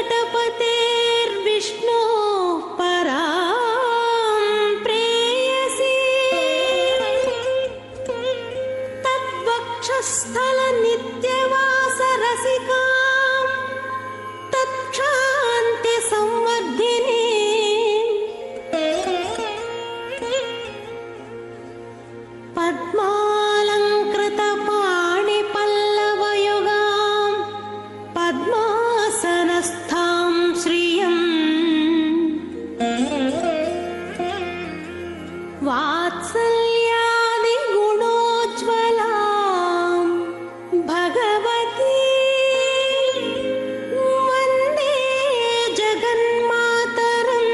वेङ्कटपतेर्विष्णो परां प्रेयसी तद्वक्षस्थलनित्यवासरसिकां तत्क्षान्ति संवर्धिनी पद्मालङ्कृतपाणिपल्लवयुगां पद्मासनस्थां श्रियं वात्सल्यादिगुणोज्ज्वलां भगवती वन्दे जगन्मातरम्।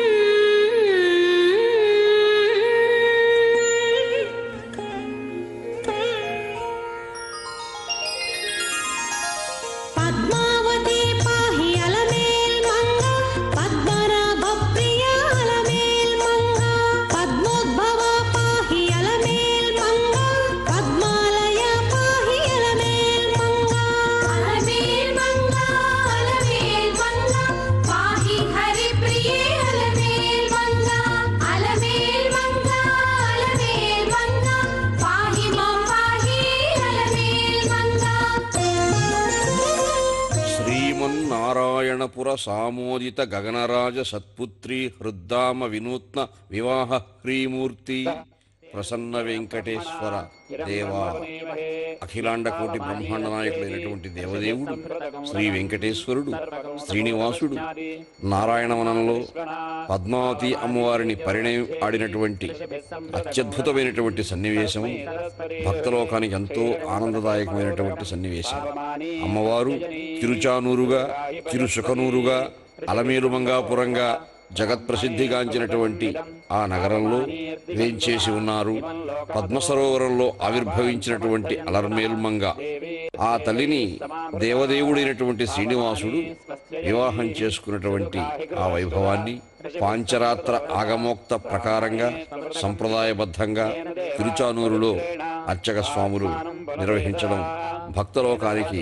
पद्मावती पाहि अलमेल्मंगा पद्मनाभप्रिया अलमेल्मंगा पद्मोद्भवा पाहि अलमेल्मंगा पद्मालया पाहि अलमेल्मंगा अलमेल्मंगा अलमेल्मंगा पाहि हरिप्रिये अलमेल्मंगा अलमेल्मंगा अलमेल्मंगा पाहि मां पाहि अलमेल्मंगा। శ్రీమన్నారాయణపుర సామోదిత గగనరాజ సత్పుత్రి హృద్దామ వినూత్న వివాహ హ్రీమూర్తి ప్రసన్న వెంకటేశ్వర దేవా అఖిలాండ కోటి బ్రహ్మాండ నాయకుడైనటువంటి దేవదేవుడు శ్రీ వెంకటేశ్వరుడు శ్రీనివాసుడు నారాయణవనంలో పద్మావతి అమ్మవారిని పరిణయం ఆడినటువంటి అత్యద్భుతమైనటువంటి సన్నివేశం భక్తలోకానికి ఎంతో ఆనందదాయకమైనటువంటి సన్నివేశం. అమ్మవారు తిరుచానూరుగా తిరుసుకనూరుగా అలమేలుమంగాపురంగా జగత్ప్రసిద్ధిగాంచినటువంటి ఆ నగరంలో వేంచేసి ఉన్నారు. పద్మసరోవరంలో ఆవిర్భవించినటువంటి అలర్మేల్మంగ ఆ తల్లిని దేవదేవుడైనటువంటి శ్రీనివాసుడు వివాహం చేసుకున్నటువంటి ఆ వైభవాన్ని పాంచరాత్ర ఆగమోక్త ప్రకారంగా సంప్రదాయబద్ధంగా తిరుచానూరులో అర్చక స్వాములు నిర్వహించడం భక్తలోకానికి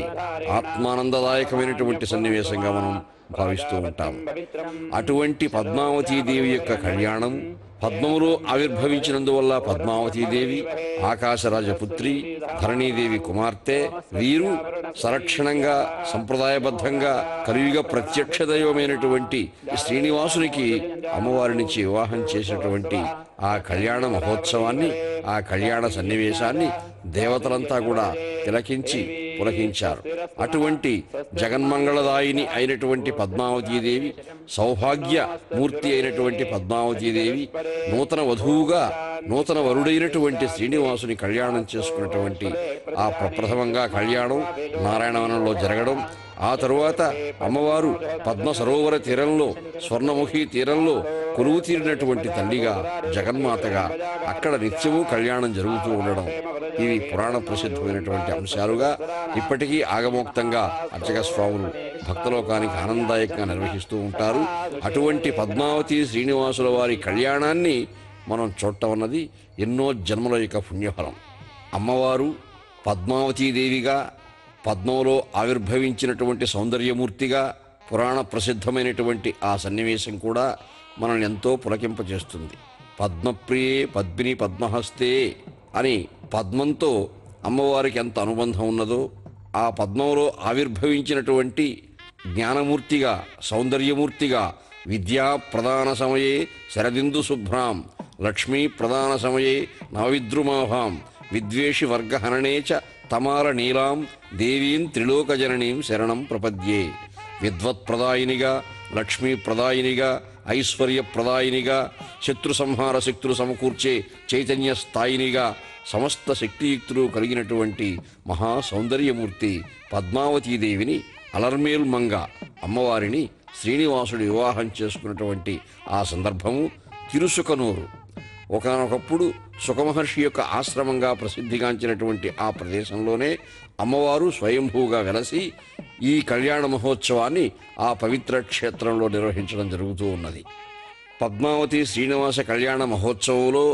ఆత్మానందదాయకమైనటువంటి సన్నివేశంగా మనం భావిస్తూ ఉంటాం. అటువంటి పద్మావతీదేవి యొక్క కళ్యాణం పద్మములో ఆవిర్భవించినందువల్ల పద్మావతీదేవి ఆకాశరాజపుత్రి ధరణీదేవి కుమార్తె వీరు సంరక్షణంగా సంప్రదాయబద్ధంగా కలియుగ ప్రత్యక్ష దైవమైనటువంటి శ్రీనివాసునికి అమ్మవారినిచ్చి వివాహం చేసినటువంటి ఆ కళ్యాణ మహోత్సవాన్ని ఆ కళ్యాణ సన్నివేశాన్ని దేవతలంతా కూడా తిలకించి పులకించారు. అటువంటి జగన్మంగళదాయిని అయినటువంటి పద్మావతీదేవి సౌభాగ్య మూర్తి అయినటువంటి పద్మావతీదేవి నూతన వధువుగా నూతన వరుడైనటువంటి శ్రీనివాసుని కళ్యాణం చేసుకున్నటువంటి ఆ ప్రప్రథమంగా కళ్యాణం నారాయణవనంలో జరగడం, ఆ తరువాత అమ్మవారు పద్మ సరోవర తీరంలో స్వర్ణముఖి తీరంలో కొలువు తీరినటువంటి తల్లిగా జగన్మాతగా అక్కడ నిత్యము కళ్యాణం జరుగుతూ ఉండడం ఇవి పురాణ ప్రసిద్ధమైనటువంటి అంశాలుగా ఇప్పటికీ ఆగమోక్తంగా అర్చక స్వాములు భక్తలోకానికి ఆనందదాయకంగా నిర్వహిస్తూ ఉంటారు. అటువంటి పద్మావతి శ్రీనివాసుల వారి కళ్యాణాన్ని మనం చూడటం అన్నది ఎన్నో జన్మల యొక్క పుణ్యఫలం. అమ్మవారు పద్మావతీదేవిగా పద్మంలో ఆవిర్భవించినటువంటి సౌందర్యమూర్తిగా పురాణ ప్రసిద్ధమైనటువంటి ఆ సన్నివేశం కూడా మనల్ని ఎంతో పులకింపచేస్తుంది. పద్మప్రియే పద్మిని పద్మహస్తే అని పద్మంతో అమ్మవారికి ఎంత అనుబంధం ఉన్నదో ఆ పద్మంలో ఆవిర్భవించినటువంటి జ్ఞానమూర్తిగా సౌందర్యమూర్తిగా విద్యా ప్రదాన సమయే శరదిందు శుభ్రాం లక్ష్మీ ప్రదాన సమయే నవవిద్రుమాభాం విద్వేషి వర్గహరణే చ తమాల నీలాం దేవీం త్రిలోకజననీం శరణం ప్రపద్యే. విద్వత్ప్రదాయినిగా లక్ష్మీప్రదాయినిగా ఐశ్వర్యప్రదాయినిగా శత్రు సంహార శక్తులు సమకూర్చే చైతన్య స్థాయినిగా సమస్త శక్తియుక్తులు కలిగినటువంటి మహా సౌందర్యమూర్తి పద్మావతీదేవిని అలర్మేల్మంగ అమ్మవారిని శ్రీనివాసుడు వివాహం చేసుకున్నటువంటి ఆ సందర్భము తిరుసుకనూరు. ఒకనొకప్పుడు సుఖమహర్షి యొక్క ఆశ్రమంగా ప్రసిద్ధిగాంచినటువంటి ఆ ప్రదేశంలోనే అమ్మవారు స్వయంభూగా వెలసి ఈ కళ్యాణ మహోత్సవాన్ని ఆ పవిత్ర క్షేత్రంలో నిర్వహించడం జరుగుతూ ఉన్నది. పద్మావతి శ్రీనివాస కళ్యాణ మహోత్సవంలో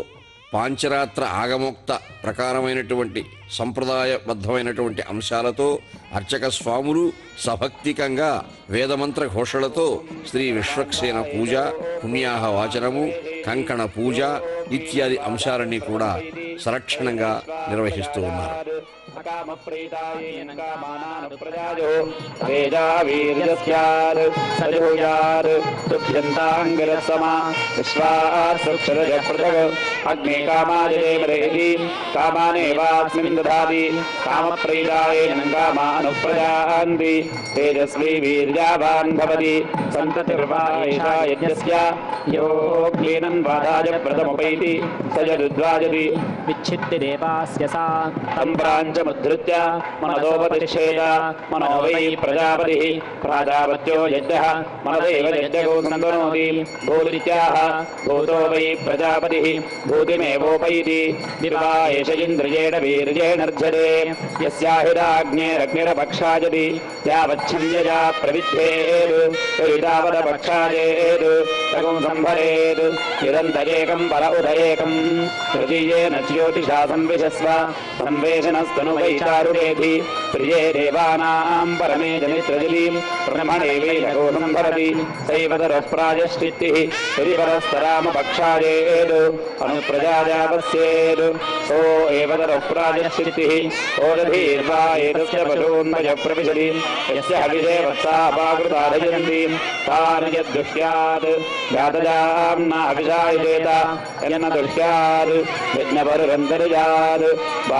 పాంచరాత్ర ఆగమోక్త ప్రకారమైనటువంటి సంప్రదాయబద్ధమైనటువంటి అంశాలతో అర్చక స్వాములు సభక్తికంగా వేదమంత్ర ఘోషలతో శ్రీ విశ్వక్సేన పూజ, పుణ్యాహ వాచనము, కంకణ పూజ ఇత్యాది అంశాలన్నీ కూడా సంరక్షణంగా నిర్వహిస్తూ ఉన్నారు. అగ్ని కామాదేవరేది కామానేవాస్మిన్ దదాతి కామప్రీతాయేన కామానుప్రజాంతి తేజస్వీ వీర్యావాన్ భవతి సంతతిర్వాయేషా యజ్ఞస్య యోగ్యేనన్ వాదాయ ప్రథమపైతి సజరుద్వాజతి విచ్ఛిత్తి దేవాస్య సా తం ప్రాంచముద్ధృత్య మనదోపతిష్ఠేద మనో వై ప్రజాపతిః ప్రాజాపత్యో యజ్ఞః మనదేవ యజ్ఞో సంగనోతి భూరిత్యాహ భూతో వై ప్రజాపతిః భూతిమేవోపైతి వివాయేష ఇంద్రియేణ వీర్యేణర్జతే యస్యాహిరాగ్నేరగ్నిరపక్షాయతి యావచ్ఛంద్యయా ప్రవిద్ధేత్ తావదపక్షాయేత్ తగుం సంభరేత్ ఇదంతయేకం పర ఉదయేకం తృతీయేన జ్యోతిషా సంవిశస్వ సంవేశనస్తను వైచారురేధి ప్రియే దేవానాం పరమే జనిత్రజలి బ్రహ్మణే వేదగో సంభరతి సైవతరః ప్రాయశ్చిత్తిః హరిపరస్తరామపక్షాయేత్ అనుప్రజాయావస్యేత్ సో ఏవతరః ప్రాయశ్చిత్తిః ఓదధీర్వా ఏతస్య పశూన్మయ ప్రవిశతి యస్య హవిషే వత్సాపాకృతారయంతి తాన్ యద్దుష్యాత్ గాతజాం న హవిషాయుజేత యన్న దుష్యాత్ యజ్ఞపరురంతర్యాత్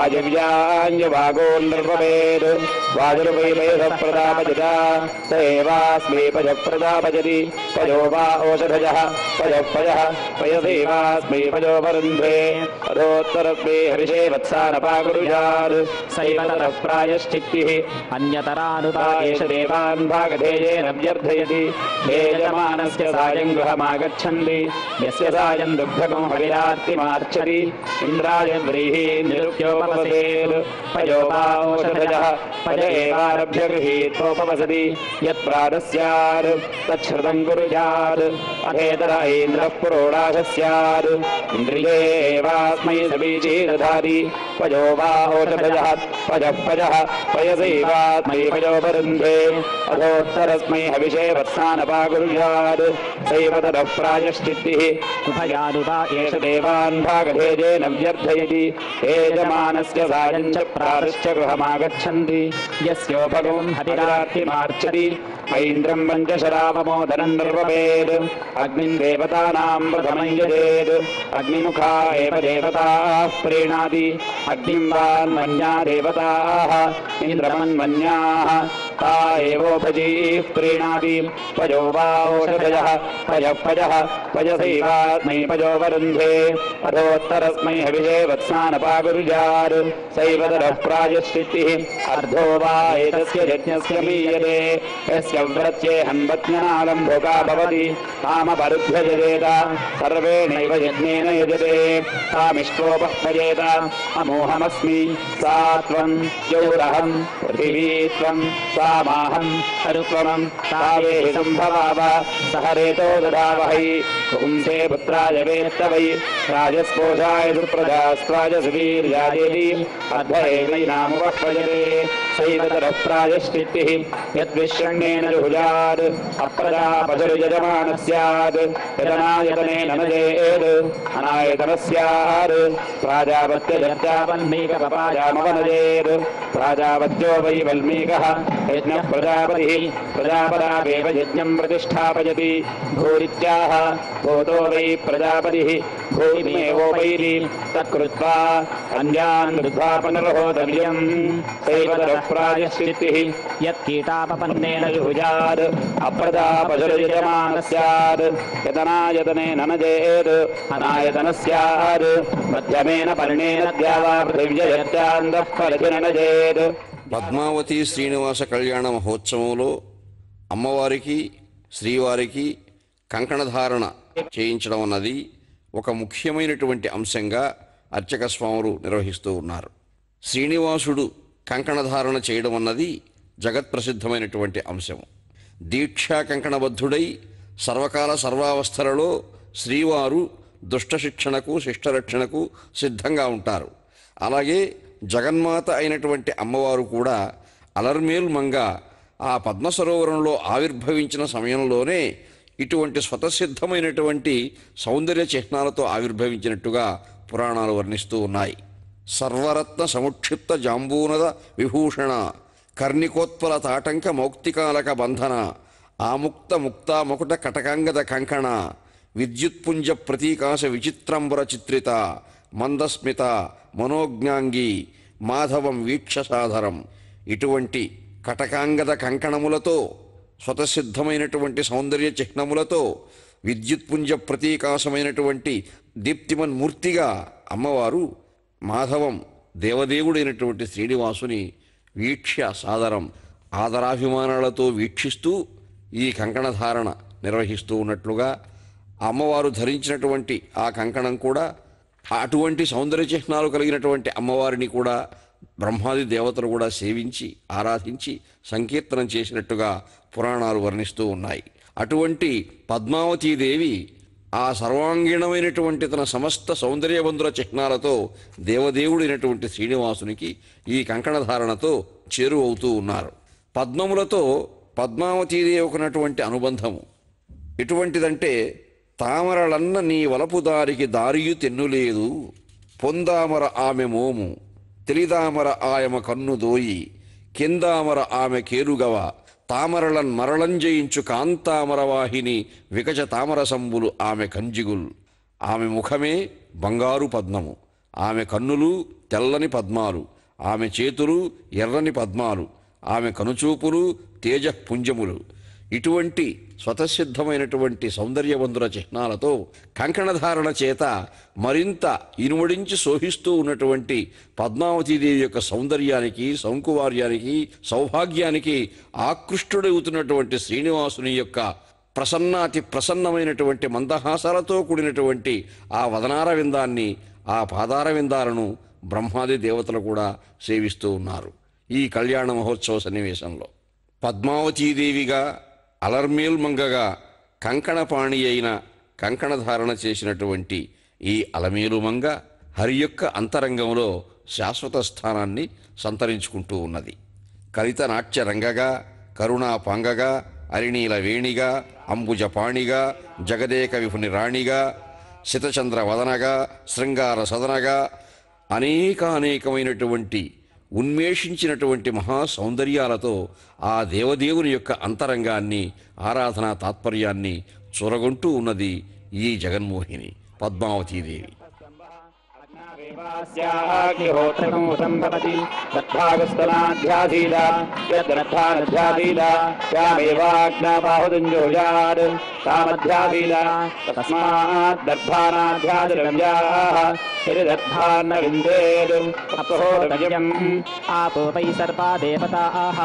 వాజవ్యాన్యవాగోన్నిర్వవేత్ వాజుర్వైవేద ప్రదాపజత స ఏవాస్మై పజ ప్రదాపజతి పజో వా ఓషధజః పజః పజః పయసేవాస్మై పజో వరుంధ్రే అధోత్తరస్మై హవిషే వత్సానపాకురుయాత్ సైవతరః ప్రాయశ్చిత్తిః అన్యతరానుతా ఏష దేవాన్ భాగధేయేన వ్యర్థయతి యజమానస్య సాయం గృహమాగచ్చంతి యస్య సాయం దుగ్ధకం హవిరార్తిమార్చతి ఇంద్రాయ వ్రీహి నిరుప్యోపవసేత్ పయో వా ఓషధజః పజ ఏవారభ్య గృహీత్వోపవసతి యత్ప్రాతస్యాత్ తచ్ఛృతం కుర్యాత్ అథేతర ఇంద్రః పురోడాశः స్యాత్ ఇంద్రియేవాస్మై సబీజీ దధాతి పజో వా ఓషధజః పజః పజః పయసైవాస్మై పజో వరుంధ్రే అధోత్తరస్మై హవిషే వత్సానపాకుర్యాత్ సైవతరః ప్రాయశ్చిత్తిః ఉభయానుతా ఏష దేవాన్ భాగధేయేన వ్యర్థయతి యజమానస్య సాయం చ ప్రాతశ్చ గృహమాగచ్చంతి యస్యోపగం హరిరార్తిమార్చతి ఐంద్రం పంచశరావమోదనం నిర్వవేద్ అగ్నిం దేవతానాం ప్రథమం యజేద్ అగ్నిముఖా ఏవ దేవతాః ప్రీణాతి అగ్నిం వాన్మన్యా దేవతాః ఇంద్రమన్మన్యాః తా ఏవోపజీః ప్రీణాతి పజో వా ఓషధజః పజః పజః పజసైవాస్మై పజో వరుంధ్రే అధోత్తరస్మై హవిషే వత్సానపాకుర్యాత్ సైవతరః ప్రాయశ్చిత్తిః అర్ధో వా ఏతస్య యజ్ఞస్య మీయతే యస్య వ్రత్యేహం పత్న్యనాలం భోగా భవతి తామపరుభ్య యజేత సర్వేణైవ యజ్ఞేన యజతే తామిష్టోపహ్వయేత అమోహమస్మి సా త్వం యౌరహం పృథివీ త్వం సామాహం హరుత్వమం తాయేహి సంభవావ సహరేతో దదావహై పుంసే పుత్రాయ వేత్తవై రాజస్పోషాయ దుర్ప్రజాస్త్రాజసువీర్యాదేవి అర్ధైనైనాముపహ్వయతే సైవతరః ప్రాయశ్చిత్తిః యద్విశ్రణ్యేన జుహుజాత్ అప్రజాపశుర్యజమానः స్యాత్ యదనాయతనేన నజేత్ అనాయతనः స్యాత్ ప్రాజాపత్యజత్యావల్మీకపపాయామవనజేత్ ప్రాజాపత్యో వై వల్మీకः యజ్ఞః ప్రజాపతిः ప్రజాపదావేవ యజ్ఞం ప్రతిష్ఠాపయతి భూరిత్యాహ భూతో వై ప్రజాపతిः భూమిమేవోపైతి తత్కృత్వా అన్యాన్ కృత్వా పునర్హోతవ్యం సైవతరః ప్రాయశ్చిత్తిః యత్కీటాపపన్నేన జుహుజాత్ అప్రజాపశుర్యజమానः స్యాత్ యతనాయతనేన నజేత్ అనాయతనः స్యాత్ మధ్యమేన పర్ణేన ద్యావా పృథివ్యయత్యాంతః పరచిన నజేత్. పద్మావతి శ్రీనివాస కళ్యాణ మహోత్సవంలో అమ్మవారికి శ్రీవారికి కంకణధారణ చేయించడం అన్నది ఒక ముఖ్యమైనటువంటి అంశంగా అర్చక స్వాములు నిర్వహిస్తూ ఉన్నారు. శ్రీనివాసుడు కంకణధారణ చేయడం అన్నది జగత్ప్రసిద్ధమైనటువంటి అంశం. దీక్షా కంకణబద్ధుడై సర్వకాల సర్వావస్థలలో శ్రీవారు దుష్ట శిక్షణకు శిష్టరక్షణకు సిద్ధంగా ఉంటారు. అలాగే జగన్మాత అయినటువంటి అమ్మవారు కూడా అలర్మేల్ మంగ ఆ పద్మసరోవరంలో ఆవిర్భవించిన సమయంలోనే ఇటువంటి స్వతసిద్ధమైనటువంటి సౌందర్య చిహ్నాలతో ఆవిర్భవించినట్టుగా పురాణాలు వర్ణిస్తూ ఉన్నాయి. సర్వరత్న సముక్షిప్త జాంబూనద విభూషణ కర్ణికోత్పల తాటంక మౌక్తికాలక బంధన ఆముక్త ముక్త ముకుట కటకాంగద కంకణ విద్యుత్పుంజ ప్రతీకాశ విచిత్రంబర చిత్రిత మందస్మిత మనోజ్ఞాంగి మాధవం వీక్ష సాధరం. ఇటువంటి కటకాంగద కంకణములతో స్వతసిద్ధమైనటువంటి సౌందర్య చిహ్నములతో విద్యుత్పుంజ ప్రతీకాశమైనటువంటి దీప్తిమన్మూర్తిగా అమ్మవారు మాధవం దేవదేవుడైనటువంటి శ్రీనివాసుని వీక్ష్య సాదరం ఆదరాభిమానాలతో వీక్షిస్తూ ఈ కంకణధారణ నిర్వహిస్తూ ఉన్నట్లుగా అమ్మవారు ధరించినటువంటి ఆ కంకణం కూడా అటువంటి సౌందర్య చిహ్నాలు కలిగినటువంటి అమ్మవారిని కూడా బ్రహ్మాది దేవతలు కూడా సేవించి ఆరాధించి సంకీర్తనం చేసినట్టుగా పురాణాలు వర్ణిస్తూ ఉన్నాయి. అటువంటి పద్మావతీదేవి ఆ సర్వాంగీణమైనటువంటి తన సమస్త సౌందర్యవంతుల చిహ్నాలతో దేవదేవుడైనటువంటి శ్రీనివాసునికి ఈ కంకణధారణతో చేరువవుతూ ఉన్నారు. పద్మములతో పద్మావతీదేవికున్నటువంటి అనుబంధము ఎటువంటిదంటే, తామరలన్న నీ వలపు దారికి దారియు తెన్నులేదు, పొందామర ఆమె మోము తెలిదామర ఆయమ కన్ను దోయి, కిందామర ఆమె కేరుగవ తామరలన్ మరళంజయించు కాంతామరవాహిని వికచ తామరసంబులు ఆమె కంజిగుల్. ఆమె ముఖమే బంగారు పద్మము, ఆమె కన్నులు తెల్లని పద్మాలు, ఆమె చేతులు ఎర్రని పద్మాలు, ఆమె కనుచూపులు తేజపుంజములు. ఇటువంటి స్వతసిద్ధమైనటువంటి సౌందర్యవంతుల చిహ్నాలతో కంకణధారణ చేత మరింత ఇనుమడించి శోభిస్తూ ఉన్నటువంటి పద్మావతీదేవి యొక్క సౌందర్యానికి సౌంకువార్యానికి సౌభాగ్యానికి ఆకృష్టుడవుతున్నటువంటి శ్రీనివాసుని యొక్క ప్రసన్నాతి ప్రసన్నమైనటువంటి మందహాసాలతో కూడినటువంటి ఆ వదనార విందాన్ని ఆ పాదార విందాలను బ్రహ్మాది దేవతలు కూడా సేవిస్తూ ఉన్నారు. ఈ కళ్యాణ మహోత్సవ సన్నివేశంలో పద్మావతీదేవిగా అలర్మేల్ మంగగా కంకణపాణి అయిన కంకణధారణ చేసినటువంటి ఈ అలమేలు మంగ హరి యొక్క అంతరంగంలో శాశ్వత స్థానాన్ని సంతరించుకుంటూ ఉన్నది. కలిత నాట్య రంగగా కరుణా పాంగగా అరిణీల వేణిగా అంబుజపాణిగా జగదేక విభుని రాణిగా శితచంద్ర వదనగా శృంగార సదనగా అనేకమైనటువంటి ఉన్మేషించినటువంటి మహా సౌందర్యాలతో ఆ దేవదేవుని యొక్క అంతరంగాన్ని ఆరాధనా తాత్పర్యాన్ని చొరగొంటూ ఉన్నది ఈ జగన్మోహిని పద్మావతీదేవి. ्योत्रकं सम्भवति तद्भागस्तनाध्याधीला यद्रथानध्याधीला यामेवाग्नाबाहुदुञ्जोजात् तामध्याधीला तस्मात् दर्भानाध्यादिरव्याः हिरिदर्भान्न विन्देद् अपोहरजम् आपो वै सर्वा देवताः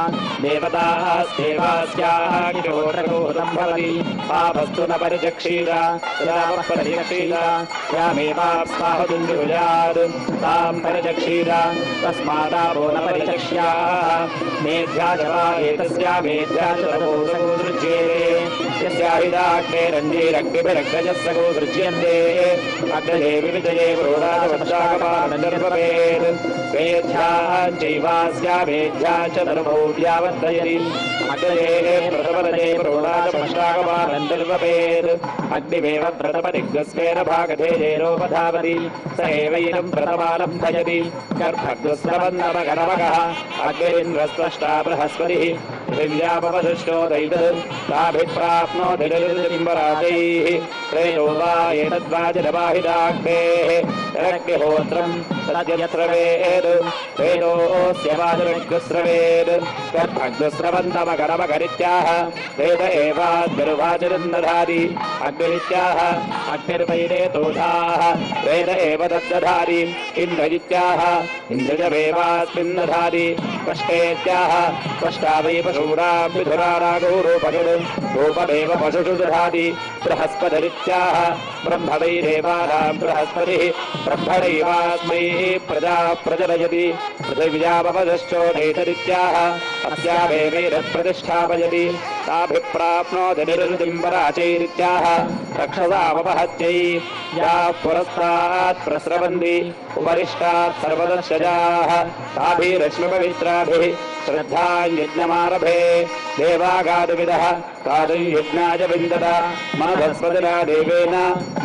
देवतास्तेवास्याग्निहोत्रको सम्भवति पापस्तु न परिचक्षीरा तदा परिचक्षीरा यामेवाप्स्वाहुदुञ्जोजात् तां परिचक्षीरा तस्मादापो न परिचक्ष्याः मेध्या च वा एतस्या मेध्या च तपोसको सृज्येते यस्याहिदाग्ने रञ्जीरग्निभिरग्रजस्सको सृज्यन्ते अग्रजे विविजये प्रोडाशपश्चाकपालनर्भवेत् मेध्याञ्चैवास्या मेध्या च धर्मौ व्यावर्धयति अग्रजे प्रथमरजे प्रोडाशपश्चाकपालनर्भवेत् अग्निमेव प्रथमदिग्गस्वेन भागधेयेनोपधावति स एवैनं प्रथमानं भजति गर्भग्रस्रवन्नमगणमगः अग्निन्द्रस्पष्टा बृहस्पतिः पृथिव्यापवसृष्टो दैतत् ताभिप्राप्नोति निर्दिम्बराजैः प्रेयो वा एतद्वाजिरवाहिदाग्नेः यदग्निहोत्रं तद्यस्रवेत् वेदोऽस्य वाजिरग्स्रवेत् गर्भग्स्रवन्तमगणमगरित्याह वेद एवाग्निर्वाजिरं दधाति अग्निरित्याह अग्निर्वैरेतोधाः वेद एव तद्दधाति इन्द्रजित्याह इन्द्रजमेवास्मिन् दधाति कष्टेत्याह कष्टा वै पशूनां विधुरानागो रूपगिन् रूपमेव पशुषु दधाति बृहस्पतिरित्याह ब्रह्म वै देवानां बृहस्पतिः ब्रह्मणैवास्मै प्रजा प्रजनयति पृथिव्यापवदश्चोदैतरित्याह अस्यामेवैरत्प्रतिष्ठापयति ताभिप्राप्नोति निर्दिम्बराचैरित्याह रक्षसामपहत्यै याः पुरस्तात् प्रस्रवन्ति उपरिष्टात् सर्वदर्शजाः ताभिरश्मपवित्राभिः श्रद्धाञ्यज्ञमारभे देवागादुविदः गादुर्यज्ञाय विन्दत मनधस्पतिना देवेन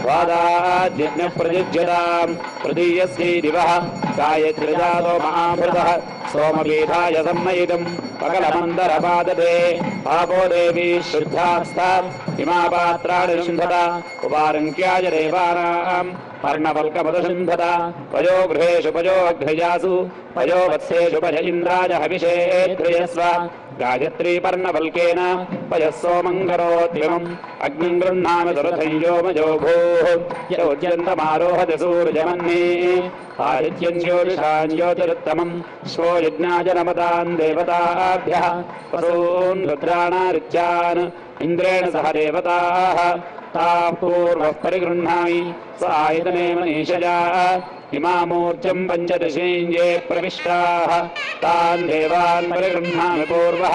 वादाद्यज्ञप्रयुज्यताम् प्रदीयस्यै दिवः गायत्रिजातो महाभृतः सोमपीठाय सम्मयितुम् पकलमन्दरपादते आपो देवी शुद्धास्ताम् इमा पात्राणि शुन्धत उपारङ्क्याय देवानाम् पर्णवल्कमधुशुन्धत पयो गृहेषु पयो अघ्रिजासु पयो वत्सेषु पय इन्द्राय हविषे ध्रियस्व गायत्री पर्णवल्केन पयः सोमङ्करोत्यमम् अग्निम् गृह्णामि दुरथञ्जोमजो भूः योज्यन्तमारोहति सूर्यमन्ये आदित्यम् ज्योतिषाम् ज्योतिरुत्तमम् श्वो यज्ञाय नमताम् देवताभ्यः वसून् रुद्राणारित्यान् इन्द्रेण सह देवताः ताः पूर्वः परिगृह्णामि स आयतने मनीषया इमामूर्जम् पञ्चदशेन्द्ये प्रविष्टाः तान् देवान् परिगृह्णामि पूर्वः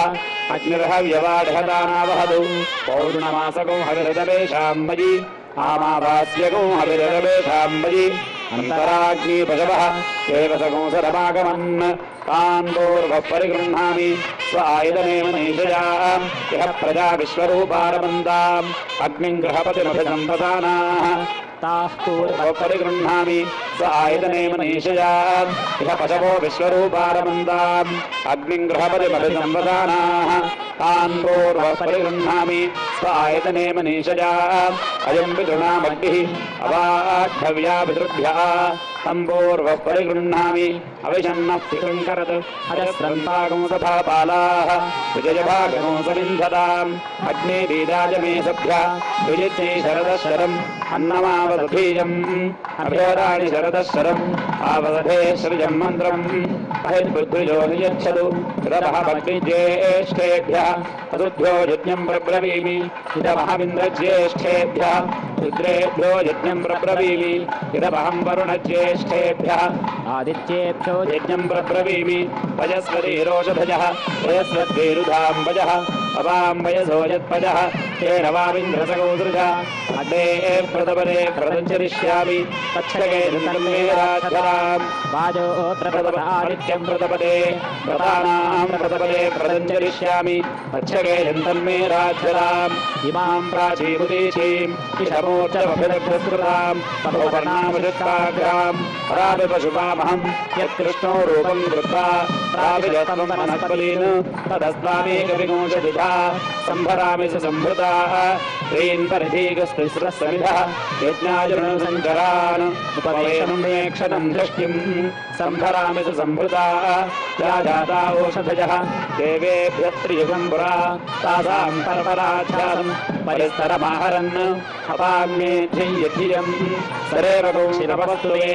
अग्निर्हव्यवाढहतानावहतु पौर्णमासको हविरदवेषाम् मयि आमावास्यको हविरदवेषाम् मयि अन्तराग्नि पशवः देवसगोसरमागमन् तान् पूर्वः परिगृह्णामि स्व आयतने मनीषया यः प्रजा विश्वरूपारमन्ताम् अग्निम् गृहपतिमभिसम्पदानाः ताः पूर्वः परिगृह्णामि स्व आयतने मनीषया यः पशवो विश्वरूपारमन्ताम् अग्निम् गृहपतिमभिसम्पदानाः तान् पूर्वः परिगृह्णामि स्व आयतने मनीषया अयम् पितॄणामग्निः अवाढव्या पितृभ्यः तम् पूर्वः परिगृह्णामि अविशन्नः पितृङ्करत् अजस्रन्तागंसभापालाः विजयभागंसविन्धताम् अग्ने दीदाजमे सभ्या विजित्यै शरदः शरम् अन्नमावदधीयम् अभ्योराणि शरदः शरम् आवदधे सृजम् मन्त्रम् अहिर्बुद्धिजो नियच्छतु रवः भग्निज्येष्ठेभ्यः तदुभ्यो यज्ञम् प्रब्रवीमि इदमहमिन्द्रज्येष्ठेभ्यः रुद्रेभ्यो यज्ञम् प्रब्रवीमि इदमहम् वरुणज्येष्ठेभ्यः आदित्येभ्यो यज्ञम् प्रब्रवीमि वयस्वतीरोषधजः वयस्वद्भिरुधाम्बजः अवाम्बयसो यत्पजः तेन वामिन्द्रसगोदृजा अग्ने प्रतपदे प्रदञ्चरिष्यामि तच्छगे धर्मे राजराम् वाजो प्रतपद आदित्यम् प्रतपदे प्रतानाम् प्रतपदे प्रदञ्चरिष्यामि तच्छगे धर्मे राजराम् इमाम् प्राचीमुदीचीम् इषमोर्चमभिदग्धस्कृताम् तपोपर्णामृत्काग्राम् राविपशुपामहम् यत्कृष्णो रूपम् कृत्वा राविजतम् मनस्पलीन् तदस्त्वामेकविंशतिधा सम्भरामि स सम्भृता ह्रीन् परिधीकस्तिस्रः समिधः यज्ञाचरणसञ्चरान् उपवेशनम् दृष्टिम् सम्भरामि स सम्भृता या जाता ओषधयः देवेभ्यः त्रियुगम् पुरा तासाम् परपराध्यासम् परिस्तरमाहरन् अपाग्नेध्ययम् सरेव कौशिरपवस्तुवे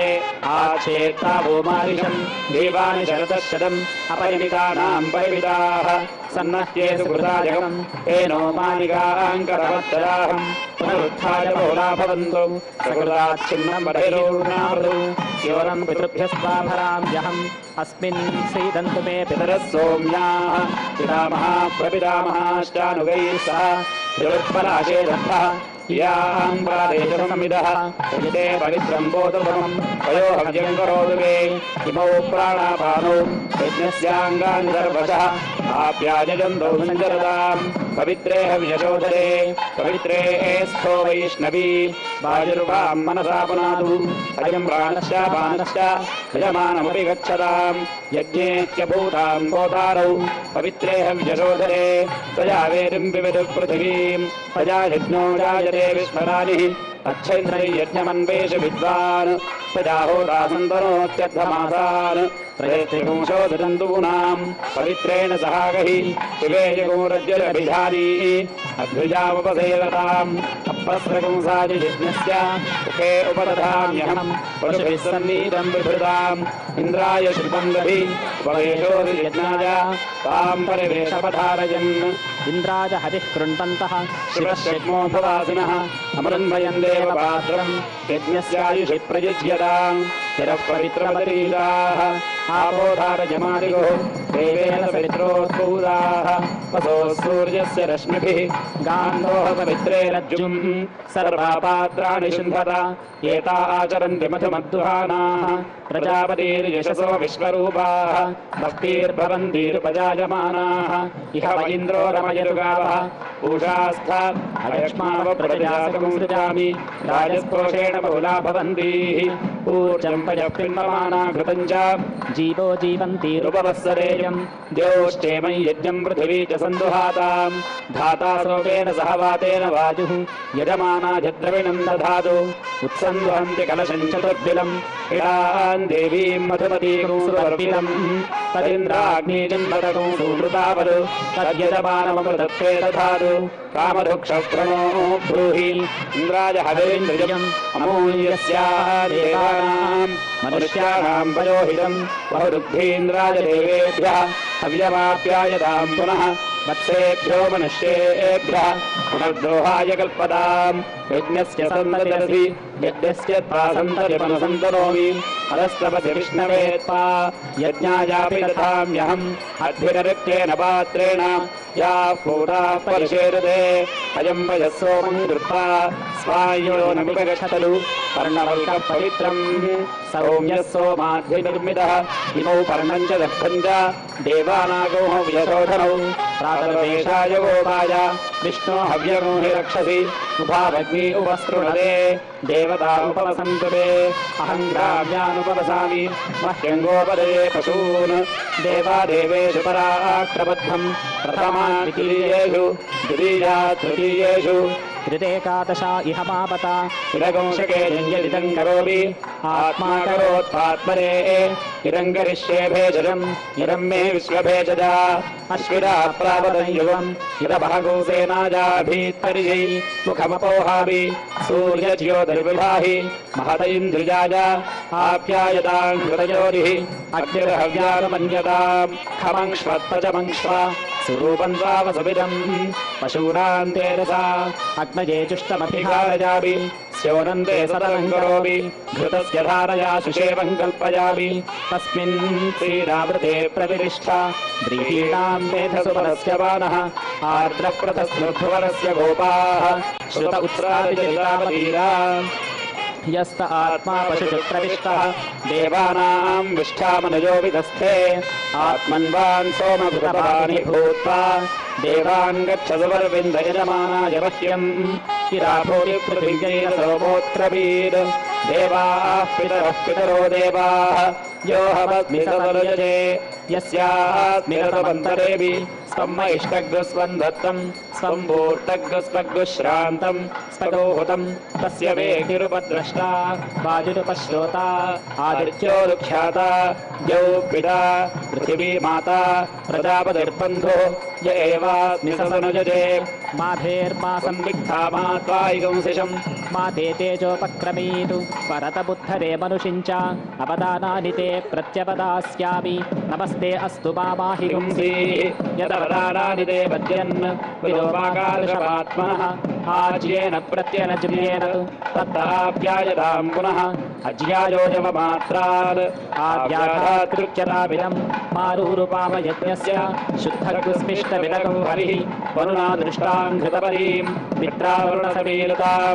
आचेत्तावोमारिषम् देवानि शरदः शतम् अपरिमितानाम् परिमिताः सन्नह्येतु कृता जगम् तेनो मालिकाङ्करवत्तराहम् पुनरुत्थाय बहुला भवन्तु सकृताच्छिन्नम् बहिरोर्णामृतौ केवलम् पितृभ्यस्त्वाभराम्यहम् अस्मिन् सीदन्तु मे पितरः सोम्याः पितामहा प्रपितामहाश्चानुगैः सह त्रिवृत्पराशेदर्थः याम् प्रादेशसमिदः यजते पवित्रम् बोधभवम् वयो हव्यम् करोतु मे इमौ प्राणापानौ यज्ञस्याङ्गानि सर्वशः आप्याजन्तौ सञ्चरताम् पवित्रे हव्यशोधरे पवित्रे स्थो वैष्णवी वायुर्वाम् मनसा पुनातु अयम् प्राणश्चापानश्च यजमानमपि गच्छताम् यज्ञेत्यभूताम् गोतारौ पवित्रे हव्यशोधरे त्वया वेदिम् विविधुः पृथिवीम् त्वया यज्ञो जायते विस्मरानिः अच्छैन्द्रयज्ञमन्वेष विद्वान् प्रजाहोदासन्तनोत्यर्थमासान् प्रयत्रिपुंशोदन्तूनाम् पवित्रेण सहागहि विवेकगोरज्यभिधानी अद्विजामुपसेवताम् अप्रस्रपुंसादियज्ञस्य मुखे उपदधाम्यहम् पशुभिः सन्नीतम् विभृताम् इन्द्राय श्रुतम् दधि उपवेशोदियज्ञाय ताम् परिवेशपधारयन् इन्द्राय हरिः कृण्वन्तः शिवशक्मोपवासिनः अमृन्मयम् देवपात्रम् यज्ञस्यायुषि प्रयुज्यताम् चिरः पवित्रमदरीताः आपोधारजमादिगो देवेन पवित्रोद्भूताः वसो सूर्यस्य रश्मिभिः गान्धोः पवित्रेण रज्जुं सर्वापात्राणि शुन्धत एता आचरन्ति मधुमद्दुहानाः प्रजापतिर्यशसो विश्वरूपाः भक्तिर्भवन्तीरुपजायमानाः इह व इन्द्रो रमयरुगावः पूषास्थ अयक्ष्माव प्रजासकं सृजामि राजस्कोषेण बहुला भवन्तीः ऊर्जं पयः पिण्वमाना घृतं च जीवो जीवन्तीरुपवत्सरेयम् द्योश्चेमं यज्ञं पृथिवी च सन्दुहातां धाता सोमेन सह वातेन वायुः यजमानाधिद्रविणं दधातु उत्सन्दुहन्ति कलशं चतुर्बिलम् इडान् देवीं मधुमतीं सुवर्पिलम् तदिन्द्राग्निजिन्वतकं सुमृतावलु तद्यजमानममृतत्वे दधातु कामधुक्षप्रणो ब्रूहि इन्द्राय हविरिन्द्रियम् अमूल्यस्या देवानां मनुष्याणां पयोहितं बहुरुद्धीन्द्राय देवेभ्यः हव्यमाप्यायतां पुनः वत्सेभ्यो मनुष्येभ्यः पुनर्द्रोहाय कल्पताम् यज्ञस्य सन्ततिरसि यज्ञस्य त्वासन्ततिमनुसन्तनोमि हरस्तपसि विष्णवे त्वा यज्ञायापि दधाम्यहम् अद्भिररिक्तेन पात्रेण या पूताः परिषेदते अयं वयः सोमं कृत्वा स्वायो नमिपगच्छतु पर्णवल्कः पवित्रम् सौम्यः सोमाद्भिर्निर्मितः इमौ पर्णं च दग्धं च देवानागोः व्यशोधनौ प्रातर्वेषाय गोपाय विष्णो हव्यगो हि रक्षसि उभावग्नि उपस्पृणते देवता उपवसन्तुते अहं ग्राव्यानुपवसामि मह्यङ्गोपदये पशून् देवादेवेषु पराक्रबद्धं प्रथमा द्वितीयेषु द्वितीया तृतीयेषु त्रिदेकादशा इह मापता इदगोंशके यदिदं करोमि आत्मा करोत्पात्मने इदं करिष्ये भेषजम् इदं मे विश्वभेषजा अश्विरा प्रावतं युवम् इदभागो सेनाजाभीत्तरिजै मुखमपोहामि सूर्यज्योतिर्विभाहि महत इन्द्रियाय आप्यायतां हृदयोरिः अग्निर्हव्यानुमन्यताम् खमङ्क्ष्वत्पचमङ्क्ष्व सुरूपं त्वावसुविदम् पशूनां तेजसा अग्नये जुष्टमभिकारयामि स्योनन्ते सततं करोमि घृतस्य धारया सुषेवं कल्पयामि तस्मिन् श्रीरावृते प्रतिष्ठा व्रीहीणां मेधसुपरस्य वानः आर्द्रप्रथस्मृद्भुवनस्य गोपाः श्रुत उत्सरादिजलितावतीरा यस्त आत्मा पशुषु प्रविष्टः देवानां विष्ठामनयो विदस्थे आत्मन्वान् सोमभृतपानि भूत्वा देवान् गच्छसुवर्विन्दयजमानाय मह्यम् किराभूरि पृथिव्यैर सोमोत्रवीर् देवाः पितरः पितरो देवाः यो हवस्मि सतनुजते यस्यास्मिरतमन्तरेवि स्वम् इष्टग्स्वं दत्तं स्वं भूर्तग्स्वग्श्रान्तं स्वगोहुतं तस्य वेगिरुपद्रष्टा वायुरुपश्रोता आदित्यो दुःख्याता द्यौ पिता पृथिवी माता प्रजापतिर्बन्धो य एवास्मि सतनुजते माधेर्मा संविग्धा मा त्वायिगंसिषम् मा ते तेजोपक्रमीतु परतबुद्धरे मनुषिञ्च अपदानानि ते प्रत्यपदास्यामि नमस्ते अस्तु मामाहिगुंसि यदवदानानि ते पद्यन् विलोपाकादशपात्मनः आज्येन प्रत्यनज्येन तत्ताप्यायतां पुनः अज्यायोजवमात्रात् आव्याघातृक्यताविदं मारूरुपामयज्ञस्य शुद्धगुस्मिष्टविदगं हरिः वरुणा दृष्टां घृतपरीं मित्रावरुणसमीलतां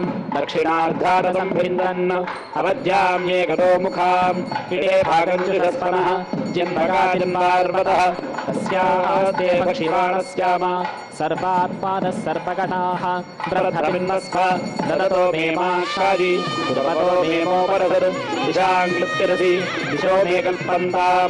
दक्षिणार्धादसंभिन्दन् अवध्यां ये गतो मुखां किटे भागं जुषस्पनः जिह्मकाजिह्मार्वतः तस्यास्ते पक्षिवाणस्याम सर्वात्मानः सर्वगणाः द्रवधरमिन्नस्व ददतो मे माक्षादि उदवतो मे मोपरसद् दिशां क्लृप्तिरसि दिशो मे कल्पन्तां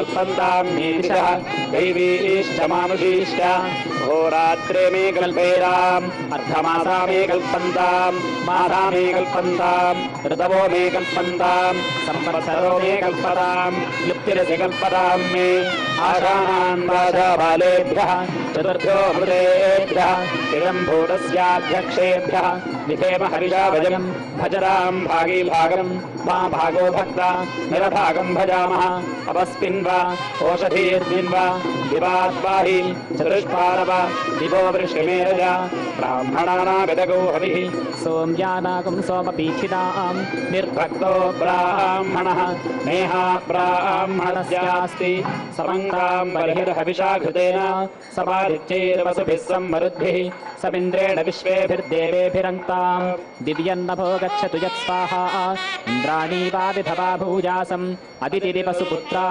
मे दिशः दैवीश्च मानुषीश्च होरात्रे मे कल्पेराम् अर्धमासा मे कल्पन्तां मासा मे कल्पन्तां ऋतवो मे कल्पन्तां संवत्सरो मे कल्पतां क्लृप्तिरसि कल्पतां मे आशानान् बाधाबालेभ्यः चतुर्थो हृदयेभ्यः इदं भूतस्याध्यक्षेभ्यः विधेम हरिषाभजं भजरां भागीभागं मा भागो भक्ता निरभागं भजामः अपस्मिन् वा ओषधीर्मिन् वा दिवात्वाहि चतुष्पारव दिवो वृषिमेरज ब्राह्मणानामिदगो हविः सोम्यानागं सोमपीठिनां निर्भक्तो ब्राह्मणः नेहा ब्राह्मणस्यास्ति समं समीतां बर्हिर्हविषा घृतेन समादित्यैर्वसुभिः सम्मरुद्भिः समिन्द्रेण विश्वेभिर्देवेभिरन्तां दिव्यन्नभो गच्छतु यत्स्वाहा इन्द्राणी वा विभवा भूयासम् अदितिरिवसुपुत्रा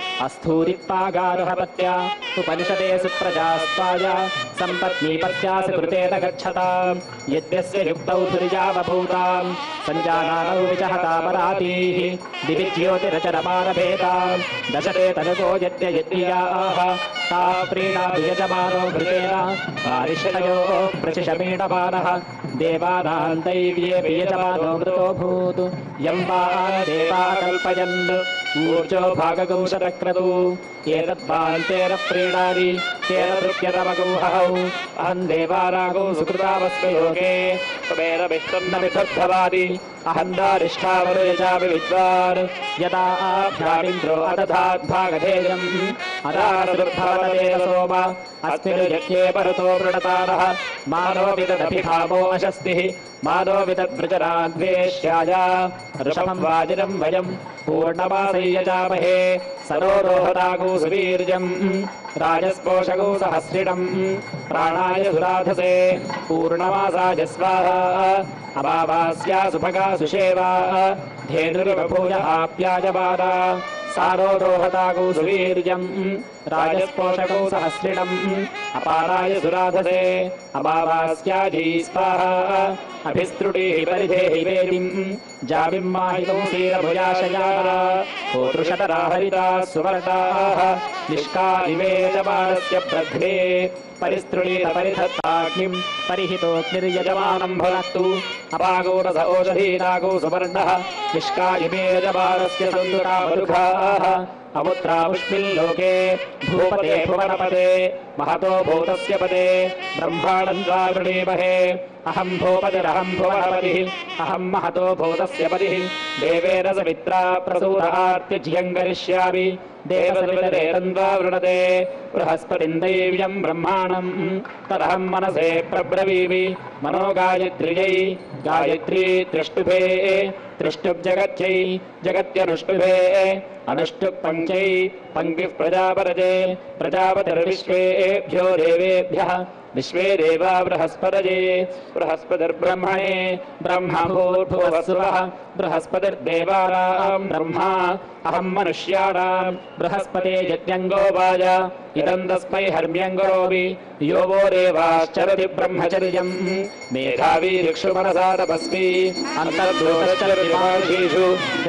अस्थूरित्पागारुहपत्या उपनिषदे सुप्रजास्त्वाय सम्पत्नीपत्या सुकृतेन गच्छतां यद्यस्य युक्तौ धुर्यावभूतां सञ्जानानौ विजहतापरातीः दिवि ज्योतिरचरमारभेतां दशते तनुको यद्ययद्याः ता प्रीणातु यजमानो भृतेन वारिष्ठयोः प्रशिशमीडमानः देवानां दैव्येऽपि यजमानो मृतो भूत् यं वा देवा कल्पयन् ऊर्जो भागगुंशतक्रतु एतद्वान्तेन प्रीणानि तेन तृप्यतमगुहौ अहं देवानागो सुकृतावस्मि लोके त्वमेन विष्णुं न विदुर्भवानि अहं दारिष्ठावरुयजामि विद्वान् यदा आभ्यामिन्द्रो अदधाद्भागधेयम् अदारदुर्भवतेन सोम अस्मिन् यज्ञे परतो वृणतारः मानो विददभिभावो अशस्तिः मानो विदद्वृजराद्वेष्याय ऋषभं वाजिनं वयं पूर्णमासयजामहे सनो रोहदागो सुवीर्यम् राजस्पोषगो सहस्रिणम् प्राणाय सुराधसे पूर्णमासाय स्वाहा अमावास्या सुभगा सुषेवा धेनुर्बभूय आप्यायमाना सारो रोहदागो सुवीर्यम् राजस्पोषगो सहस्रिणम् अपाराय सुराधसे अमावास्याजी स्वाहा अभिस्तृटिः परिधेहि वेदिम् जाविम् माहितो शीरभुजाशयाना होतृषटरा हरिता सुवर्णाः निष्कालिवेजमानस्य प्रघ्ने परिस्तृणीत परिधत्ताग्निम् परिहितोऽग्निर्यजमानम् भुनक्तु अपागोरस ओषधीनागो सुवर्णः निष्कालिवेजमानस्य सन्दुरा मरुघाः अमुत्रामुष्मिल्लोके भूपते भुवनपते महतो भूतस्य पदे ब्रह्माणं द्वावृणीमहे अहं भूपतिरहं भुवनपतिः अहं महतो भूतस्य पतिः देवेन सवित्रा प्रसूरार्त्यज्यं करिष्यामि देवदवितरेरन्द्वावृणते बृहस्पतिं दैव्यं ब्रह्माणं तदहं मनसे प्रब्रवीमि मनो गायत्र्यै गायत्री त्रिष्टुभे त्रिष्टुब्जगत्यै जगत्यनुष्टुभे अनुष्टुप् पञ्चै पङ्क्तिः प्रजापरजे प्रजापतिर्विश्वेभ्यो देवेभ्यः विश्वे देवा बृहस्पतये बृहस्पतिर्ब्रह्मणे ब्रह्मा भूर्भुवस्सुवः बृहस्पतिर्देवानां ब्रह्मा अहं मनुष्याणां बृहस्पते यज्ञङ्गो वाज इदं तस्मै हर्म्यङ्गरोमि यो वो देवाश्चरति ब्रह्मचर्यं मेधावी ऋक्षुमनसा तपस्वी अन्तर्दोषश्चरति महर्षीषु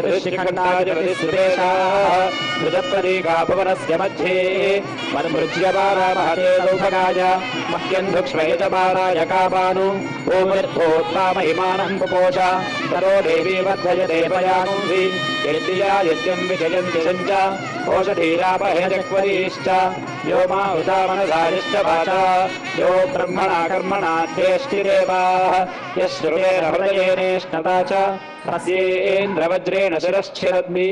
ऋषिखण्डाजपतिस्तेषाः धृतप्रतीका भुवनस्य मध्ये वनमृज्यमाना महते सौभगाय मह्यन्धुक्ष्मयजमानाय कामानु भूमिर्भूत्वा महिमानं पुपोष तरो देवी वर्धयते पयानुंसि यद्या यज्ञं विजयन्ति सञ्च ओषधीरापहे जक्वरीश्च यो माहुता मनसारिश्च वाचा यो ब्रह्मणा कर्मणा चेष्टिदेवाः यः श्रुतेरहृदयेनेष्णता च तस्येन्द्रवज्रेण शिरश्चिरद्मि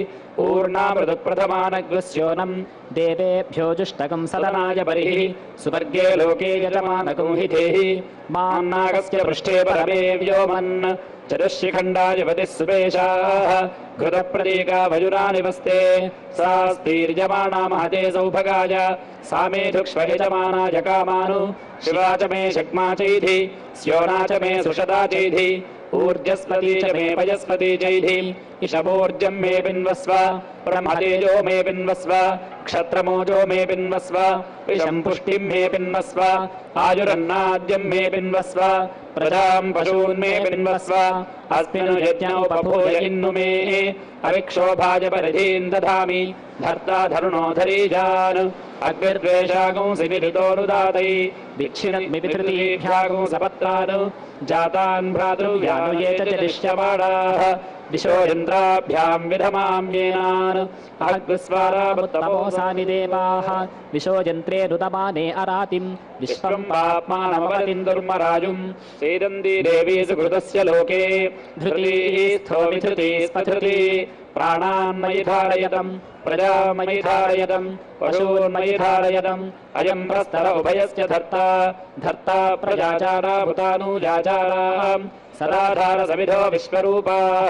पूर्णामृतप्रथमानग्रस्योनं देवेभ्यो जुष्टकं सदनाय बर्हिः सुवर्गे लोके यजमानकं हि देहि मां नागस्य पृष्ठे परमे व्योमन् चतुष्शिखण्डाधिपतिः सुपेशाः घृतप्रतीका वजुरा निवस्ते सा स्तीर्यमाणा महते सौभगाय सा मे धुक्ष्वयजमानाय कामानु शिवा च मे शक्मा चैधि स्योना च मे सुषदा चैधि ऊर्जस्पति च मे वयस्पति चैधि इषमोर्जं मे पिन्वस्व ब्रह्मतेजो मे पिन्वस्व क्षत्रमोजो मे पिन्वस्व विषं पुष्टिं मे पिन्वस्व आयुरन्नाद्यं मे पिन्वस्व प्रजां पशून् मे पिन्वस्व अस्मिन् यज्ञोपभूय इन्नु मे अविक्षोभाय परिधीन् दधामि धर्ता धरुणोधरीजान् अग्निर्द्वेषागुंसि विदितोऽनुदातै दीक्षिणन्मि पितृतीभ्यागुं सपत्रान् जातान् भ्रातृव्यानु ये च दिश्यमाणाः दिशो यन्त्राभ्यां विधमाम्येनान् अग्निस्वारामुत्तमोऽसानि देवाः विशो यन्त्रे रुदमाने अरातिं विश्वं पाप्मानमवतिं दुर्मराजुं सेदन्ति देवी सुकृतस्य लोके धृतिः स्थो विधृति स्पधृति प्राणान्मयि धारयतं प्रजामयि धारयतं पशून्मयि धारयतम् अयं प्रस्तर उभयस्य धर्ता धर्ता प्रजाचारा भूतानुजाचारां सदाधार समिधो विश्वरूपाः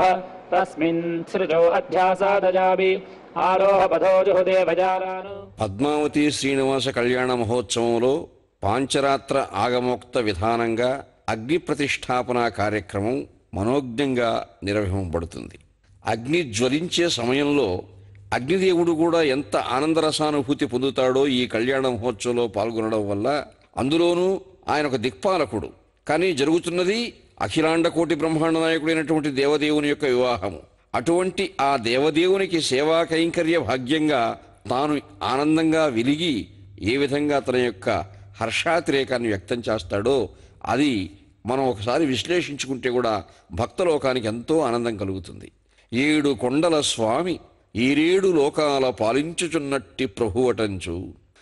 तस्मिन् सृजो अध्यासादजामि आरोह पथो जुहुदेवजारानु. పద్మావతి శ్రీనివాస కళ్యాణ మహోత్సవంలో పాంచరాత్ర ఆగమోక్త విధానంగా అగ్ని ప్రతిష్టాపన కార్యక్రమం మనోజ్ఞంగా నిర్వహింపబడుతుంది. అగ్ని జ్వలించే సమయంలో అగ్నిదేవుడు కూడా ఎంత ఆనందరసానుభూతి పొందుతాడో ఈ కళ్యాణ మహోత్సవంలో పాల్గొనడం వల్ల. అందులోనూ ఆయన ఒక దిక్పాలకుడు, కానీ జరుగుతున్నది అఖిలాండ కోటి బ్రహ్మాండ నాయకుడైనటువంటి దేవదేవుని యొక్క వివాహము. అటువంటి ఆ దేవదేవునికి సేవా కైంకర్య భాగ్యంగా తాను ఆనందంగా వెలిగి ఏ విధంగా తన యొక్క హర్షాతిరేకాన్ని వ్యక్తం చేస్తాడో అది మనం ఒకసారి విశ్లేషించుకుంటే కూడా భక్తలోకానికి ఎంతో ఆనందం కలుగుతుంది. 7 కొండల స్వామి ఈరేడు లోకాల పాలించుచున్నట్టి ప్రభువటంచు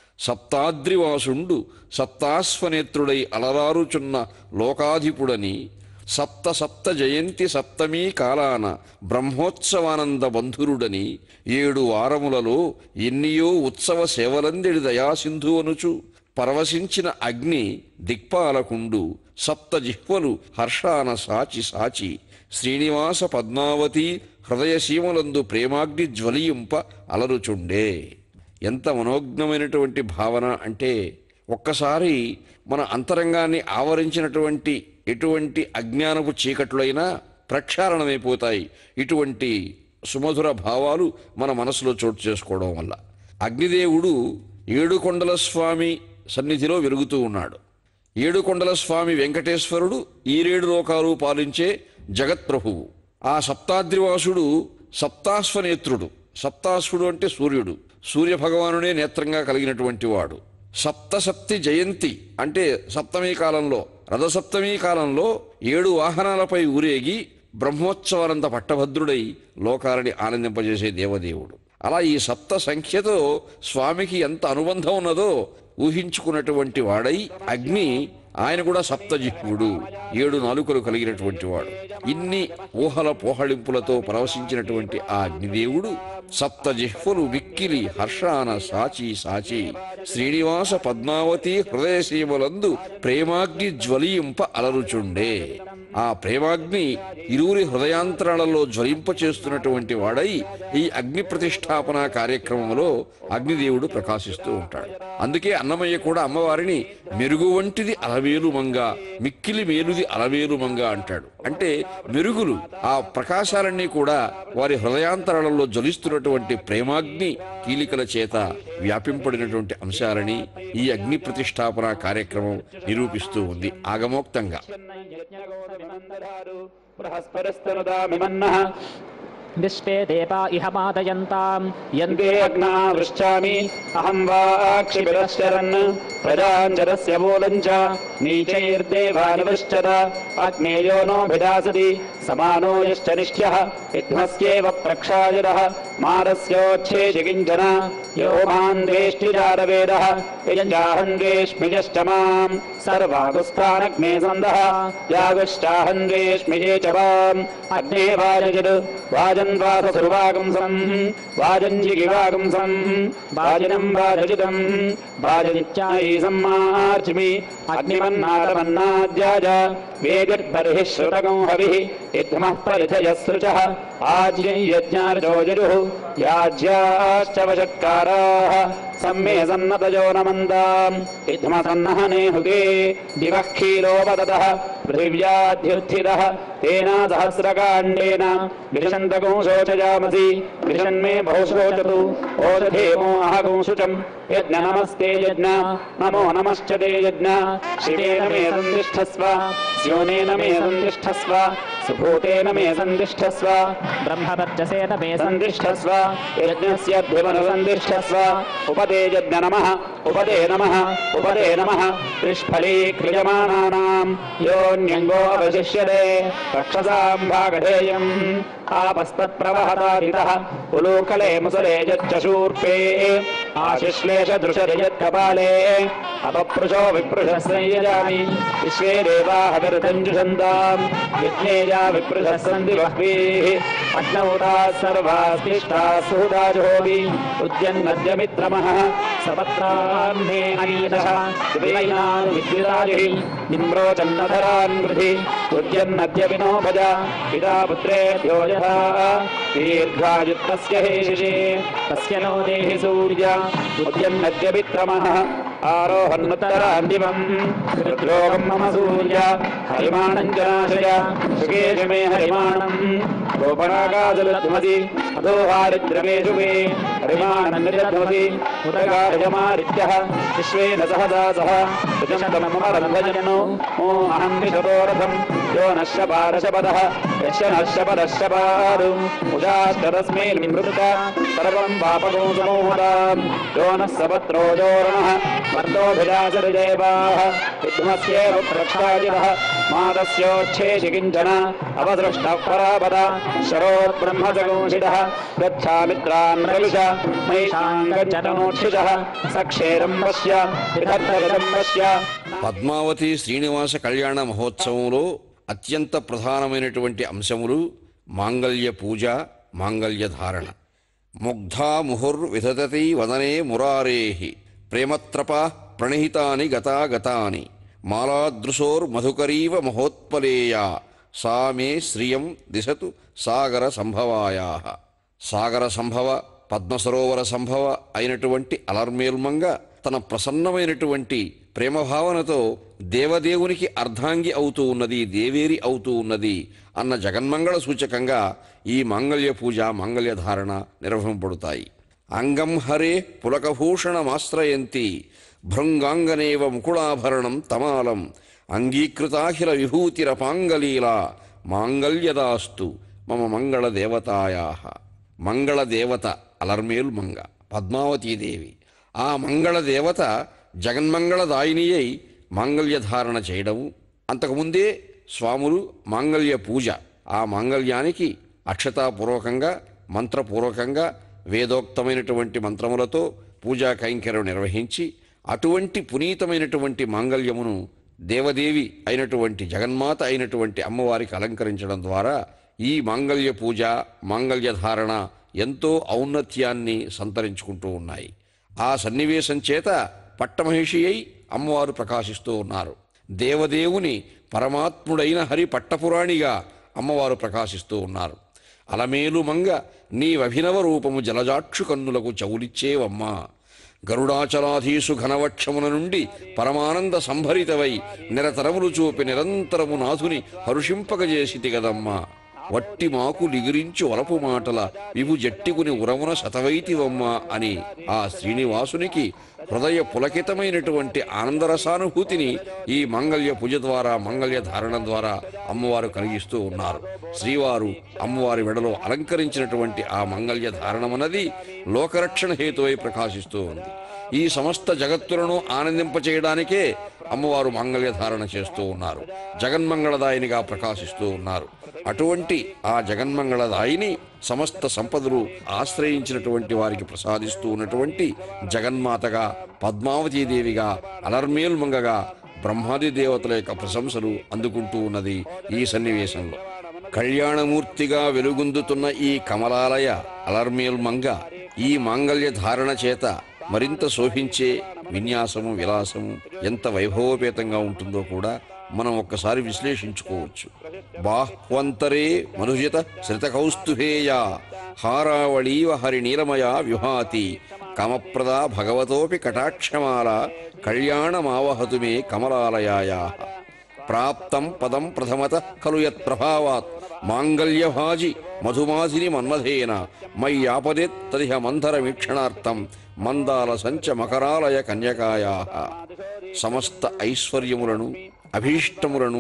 సప్తాద్రివాసుండు సప్తాశ్వనేత్రుడై అలరారుచున్న లోకాధిపుడని సప్త సప్త జయంతి సప్తమీ కాలాన బ్రహ్మోత్సవానంద బంధురుడని 7 వారములలో ఎన్నియో ఉత్సవ సేవలందెడి దయాసింధు అనుచు పరవశించిన అగ్ని దిక్పాలకుండు సప్త జిహ్వలు హర్షాన సాచి సాచి శ్రీనివాస పద్మావతి హృదయసీమలందు ప్రేమాగ్ని జ్వలింప అలరుచుండే. ఎంత మనోజ్ఞమైనటువంటి భావన అంటే, ఒక్కసారి మన అంతరంగాన్ని ఆవరించినటువంటి ఎటువంటి అజ్ఞానపు చీకట్లైనా ప్రక్షాళనమైపోతాయి ఇటువంటి సుమధుర భావాలు మన మనసులో చోటు చేసుకోవడం వల్ల. అగ్నిదేవుడు 7 కొండల స్వామి సన్నిధిలో వెలుగుతూ ఉన్నాడు. 7 కొండల స్వామి వెంకటేశ్వరుడు ఈరేడు లోకాలు పాలించే జగత్ప్రభువు. ఆ సప్తాద్రివాసుడు సప్తాశ్వనేత్రుడు. సప్తాశ్వుడు అంటే సూర్యుడు, సూర్యభగవానుడే నేత్రంగా కలిగినటువంటి వాడు. సప్తసప్తి జయంతి అంటే సప్తమీ కాలంలో, రథసప్తమీ కాలంలో 7 వాహనాలపై ఊరేగి బ్రహ్మోత్సవానంత పట్టభద్రుడై లోకాలని ఆనందింపజేసే దేవదేవుడు. అలా ఈ సప్త సంఖ్యతో స్వామికి ఎంత అనుబంధం ఉన్నదో ఊహించుకున్నటువంటి వాడై అగ్ని ఆయన కూడా సప్తజిహ్వుడు, 7 నాలుకలు కలిగినటువంటి వాడు. ఇన్ని ఊహల పోహళింపులతో పరవశించినటువంటి ఆ అగ్నిదేవుడు సప్తజిహ్వలు విక్కిలి హర్షాన సాచి సాచి శ్రీనివాస పద్మావతి హృదయసీమలందు ప్రేమాగ్ని జ్వలింప అలరుచుండే. ఆ ప్రేమాగ్ని ఇరువురి హృదయాంతరాలలో జ్వలింప చేస్తున్నటువంటి వాడై ఈ అగ్ని ప్రతిష్టాపన కార్యక్రమంలో అగ్నిదేవుడు ప్రకాశిస్తూ ఉంటాడు. అందుకే అన్నమయ్య కూడా అమ్మవారిని మెరుగు వంటిది అలవేలు మంగ, మిక్కిలి మేలుది అలవేలు మంగ అంటాడు. అంటే మెరుగులు, ఆ ప్రకాశాలన్నీ కూడా వారి హృదయాంతరాలలో జ్వలిస్తున్నటువంటి ప్రేమాగ్ని కీలికల చేత వ్యాపింపడినటువంటి అంశాలని ఈ అగ్ని ప్రతిష్టాపన కార్యక్రమం నిరూపిస్తూ ఉంది ఆగమోక్తంగా. विश्वे देवा इह मादयन्ताम् यन्ते अग्ना वृश्चामि अहं वाक्षिभिरश्चरन् प्रजाञ्जरस्य मूलं च नीचैर्देवानिवश्चर अग्नेयो नोऽभिधासति समानो यश्च निष्ठ्यः विद्मस्येव प्रक्षायरः मारस्योच्छेषि किञ्चन यो मां द्वेष्टिजारवेदः यजञ्जाहं द्वेष्मि यश्च माम् सर्वागुस्तानग्ने सन्दः यागश्चाहं द्वेष्मि ये च वाम् अग्ने वाजयत् वाजन्वासुर्वागुंसम् वाजञ्जिगिवागुंसम् वाजिनं वाजजितं वाजनित्यायि सम्मार्चिमि अग्निमन्नादमन्नाद्याज वेदिर्बर्हिः श्रुतगं हविः इद्धमः परिथयः सृचः आज्ञं यज्ञार्जोजरुः याज्याश्च वषट्काराः सम्मे सन्नतयो नमन्दाम् इद्धमसन्नहने हुगे दिवः क्षीरोपदतः पृथिव्याद्युत्थितः तेन सहस्रकाण्डेन विशन्तगुं शोचयामसि विशन्मे बहु शोचतु ओषधेमो अहगुंशुचम् यज्ञ नमस्ते यज्ञ नमो नमश्च ते यज्ञ शिवेन मे सन्तिष्ठस्व स्योनेन मे सन्तिष्ठस्व सुभूतेन मे सन्तिष्ठस्व ब्रह्मवर्चसेन मे सन्तिष्ठस्व यज्ञस्यद्भिमनुसन्तिष्ठस्व उपदे यज्ञ नमः उपदे नमः उपदे नमः त्रिष्फलीक्रियमाणानां योऽन्यङ्गो अवशिष्यते रक्षसां भागधेयम् आपस्तत्प्रवहतादितः उलूकले मुसले यच्चशूर्पे आशिश्लेषदृशरि यत्कपाले अपपृशो विपृशः संयजामि विश्वे देवाः विरतञ्जुषन्ताम् यज्ञेया विपृशः सन्ति बह्वीः अग्नौताः सर्वास्तिष्ठाः सुहृदा जुहोमि उद्यन्नद्यमित्रमः సపత్రాన్నే అనీతః వివైనాన్ విద్యుదారిః నిమ్రోచన్నధరాన్ వృధి ఉద్యన్నద్య వినోభజ పితా పుత్రేభ్యో యథా దీర్ఘాయుత్నస్య హేషిషే తస్య నో దేహి సూర్య ఉద్యన్నద్య విక్రమః ఆరోహన్నుత్తరాన్ దివం రుద్రోగం మమ సూర్య హరిమాణం జనాశయ సుఖేష మే హరిమాణం గోపరాగాజలధ్వసి అధోహారిద్రమేషు మే హరిమాణం నిర్ధమసి ఉదగాయమారిత్యః విశ్వేన సహదాసః రుజంతం మమ రంధ్రజనో ఓ అహం విశతోరథం యో నశ్యపారశపదః యస్య నశ్యపదశ్యపారు ఉదాస్తరస్మే నిమృత సర్వం పాపకో సమోహతాం యో నః సపత్రో జోరణః వర్ధోభిలాసరిదేవాః విద్మస్యేవ ప్రక్షాజితః మాదస్యోచ్ఛేషి కించన అవసృష్టః పరాపద శరోద్బ్రహ్మజగోషితః గచ్ఛామిత్రాన్ ప్రవిశ మహిషాం గచ్చనోక్షిషః సక్షేరం పశ్య విదర్భగతం పశ్య. పద్మావతి శ్రీనివాస కళ్యాణ మహోత్సవంలో అత్యంత ప్రధానమైనటువంటి అంశములు మాంగళ్య పూజ, మాంగళ్య ధారణ. ముగ్ధా ముహుర్విదధతి వదనే మురారేహి ప్రేమత్రప ప్రణహితాని గతాగతాని మాలాదృశోర్మధుకరీవ మహోత్పలేయా సా మే శ్రియం దిశతు సాగర సంభవాయాః. సాగర సంభవ, పద్మసరోవర సంభవ అయినటువంటి అలర్మేల్మంగ తన ప్రసన్నమైనటువంటి ప్రేమభావనతో దేవదేవునికి అర్ధాంగి అవుతూ ఉన్నది, దేవేరి అవుతూ ఉన్నది అన్న జగన్మంగళ సూచకంగా ఈ మాంగళ్య పూజ, మాంగళ్య ధారణ నిర్వహింపబడతాయి. అంగం హరే పులకభూషణమాశ్రయంతి భృంగాంగనేవ ముకుళాభరణం తమాలం అంగీకృతాఖిల విభూతిరపాంగలీలా మాంగళ్యదాస్తు మమ మంగళదేవతాయాః. మంగళదేవత అలర్మేల్మంగ పద్మావతీదేవి. ఆ మంగళదేవత జగన్మంగళదాయిని అయి మాంగళ్యధారణ చేయడము, అంతకుముందే స్వాములు మాంగళ్య పూజ, ఆ మాంగళ్యానికి అక్షతాపూర్వకంగా మంత్రపూర్వకంగా వేదోక్తమైనటువంటి మంత్రములతో పూజా కైంకర్యం నిర్వహించి అటువంటి పునీతమైనటువంటి మాంగళ్యమును దేవదేవి అయినటువంటి జగన్మాత అయినటువంటి అమ్మవారికి అలంకరించడం ద్వారా ఈ మాంగళ్య పూజ, మాంగళ్య ధారణ ఎంతో ఔన్నత్యాన్ని సంతరించుకుంటూ ఉన్నాయి. ఆ సన్నివేశం చేత పట్టమహిషి అయి అమ్మవారు ప్రకాశిస్తూ ఉన్నారు. దేవదేవుని పరమాత్ముడైన హరి పట్టపురాణిగా అమ్మవారు ప్రకాశిస్తూ ఉన్నారు. అలమేలు మంగ నీవభినవ రూపము జలజాక్షు కన్నులకు చౌలిచ్చేవమ్మా. గరుడాచలాధీసు ఘనవక్షమున నుండి పరమానంద సంభరితవై నిరతరములు చూపి నిరంతరము నాథుని హరుషింపగజేసితి గదమ్మా. వట్టి మాకు లిగిరించి వలపు మాటల విభు జట్టికుని ఉరమున శతవైతివమ్మ అని ఆ శ్రీనివాసునికి హృదయ పులకితమైనటువంటి ఆనందరసానుభూతిని ఈ మాంగళ్య పూజ ద్వారా, మాంగళ్య ధారణ ద్వారా అమ్మవారు కలిగిస్తూ ఉన్నారు. శ్రీవారు అమ్మవారి వెడలో అలంకరించినటువంటి ఆ మాంగళ్య ధారణమన్నది లోకరక్షణ హేతువై ప్రకాశిస్తూ ఉంది. ఈ సమస్త జగత్తులను ఆనందింపచేయడానికే అమ్మవారు మాంగళ్య ధారణ చేస్తూ ఉన్నారు. జగన్మంగళదాయినిగా ప్రకాశిస్తూ ఉన్నారు. అటువంటి ఆ జగన్మంగళదాయిని సమస్త సంపదలు ఆశ్రయించినటువంటి వారికి ప్రసాదిస్తూ ఉన్నటువంటి జగన్మాతగా, పద్మావతీదేవిగా, అలర్మేల్మంగగా బ్రహ్మాది దేవతల యొక్క ప్రశంసలు అందుకుంటూ ఉన్నది ఈ సన్నివేశంలో. కళ్యాణమూర్తిగా వెలుగొందుతున్న ఈ కమలాలయ అలర్మేల్మంగ ఈ మాంగళ్య ధారణ చేత మరింత శోభించే విన్యాసము, విలాసము ఎంత వైభవోపేతంగా ఉంటుందో కూడా మనం ఒక్కసారి విశ్లేషించుకోవచ్చు. బాహ్వంతరే మనుజత శ్రితకౌస్తుభేయా హారావళీవ హరినీలమయా వ్యుహాతి కామప్రదా భగవతోపి కటాక్షమాల కళ్యాణమావహతు మే కమలాలయాయాః. ప్రాప్తం పదం ప్రథమత ఖలు యత్ప్రభావాత్ మాంగళ్యభాజి మధుమాసిని మన్మధేన మయ్యాపదేత్ తదిహ మంధర వీక్షణార్థం మందాల సంచ మకరాలయ కన్యకాయాః. సమస్త ఐశ్వర్యములను, అభీష్టములను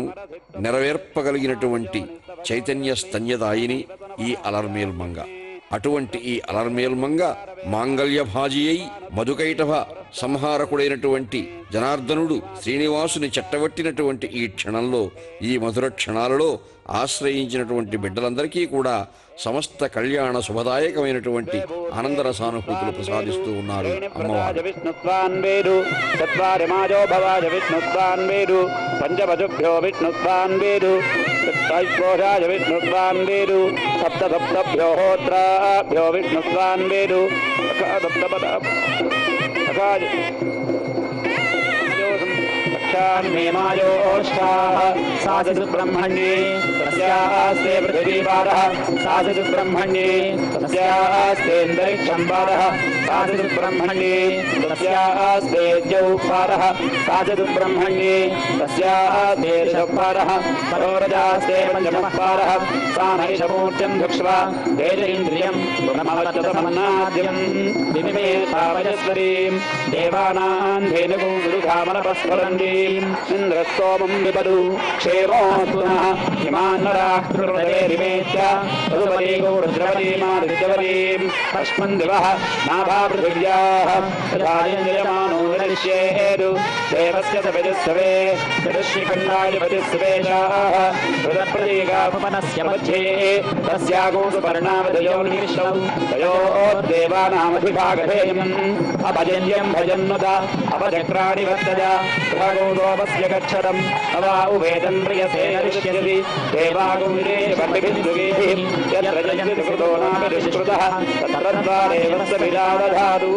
నెరవేర్పగలిగినటువంటి చైతన్య స్తన్యదాయిని ఈ అలర్మేల్మంగ. అటువంటి ఈ అలర్మేల్మంగ మాంగళ్యభాజి అయి మధుకైటభ సంహారకుడైనటువంటి జనార్దనుడు శ్రీనివాసుని చెట్టబట్టినటువంటి ఈ క్షణంలో, ఈ మధుర క్షణాలలో ఆశ్రయించినటువంటి బిడ్డలందరికీ కూడా సమస్త కళ్యాణ శుభదాయకమైనటువంటి ఆనందరసానుభూతులు ప్రసాదిస్తూ ఉన్నారు అమ్మవారు. విష్ణుత్వాన్వేరు చత్వారిమాజో భవాజ విష్ణుత్వాన్వేరు పంచవజుభ్యో విష్ణుత్వాన్వేరు ఐశ్వర్యాయ విష్ణుత్వాన్వేరు సప్తసప్తభ్యో హోత్రాభ్యో విష్ణుత్వాన్వేరు मेमायोष्ठाः साधु ब्रह्मण्ये तस्यास्ते पृथिवीपादः साधु ब्रह्मण्ये तस्यास्तेऽन्तरिक्षं पादः साधु ब्रह्मण्ये तस्यास्ते द्यौपादः साधु ब्रह्मण्ये तस्यास्ते ऋषपादः परोरजास्ते पञ्चमः पादः सा नैषमूर्त्यं धुक्ष्वा तेजेन्द्रियं गुणमवचतमन्नाद्यं विमिमे तावयस्वरीं देवानां धेनुगुं दुर्गामनपस्फुरन्तीम् इन्द्रस्तोमं विपदु क्षेमो पुनः हिमान्नराः कृतवेरिमेत्य तदुपरी गौरुद्रवतीमादित्यवतीं तस्मिन् दिवः नाभा पृथिव्याः यथायमानो विनश्येदु देवस्य सविदुस्सवे विदुष्यखण्डाधिपतिस्सवेशाः हृदप्रतीकापमनस्य मध्ये तस्यागोषु पर्णावधयोर्निमिषौ तयोर्देवानामधिभागधेयम् अपजन्यं भजन्नुत अपचक्राणि वर्तज गृहगोदोपस्य गच्छतम् अवा उवेदन् प्रियसेन ऋष्यति देवागुविरेभिर्भिः यत्र जयन्ति कृतो नापि दुष्कृतः तत्रद्वारेव स विरादधातु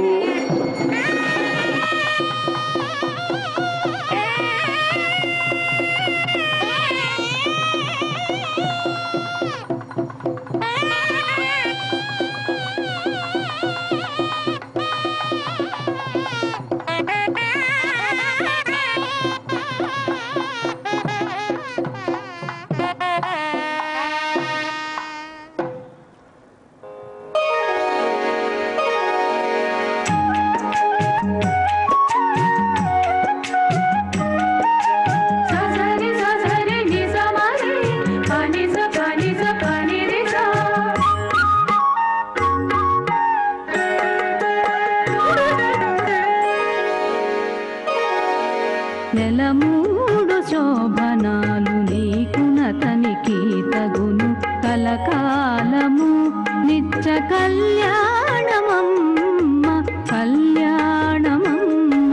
నెలమూడు శోభనాలు నీకునతనికి తగును కలకాలము నిత్య కళ్యాణమమ్మ కళ్యాణమమ్మ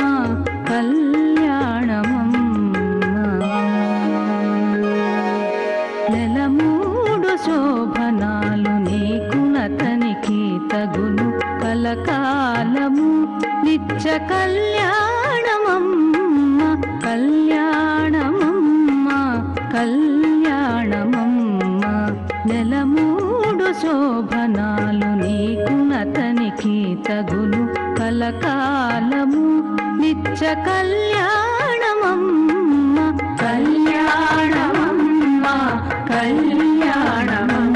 కళ్యాణమమ్మ నెలమూడు శోభనాలు నీకునతనికి తగును కలకాలము నిత్య కళ్యాణమమ్మ కళ్యాణమమ్మ కళ్యాణమమ్మ నెలమూడు శోభనాలు నీకునతనికి తగును కలకాలము నిత్య కళ్యాణమమ్మ కళ్యాణమమ్మ కళ్యాణమమ్మ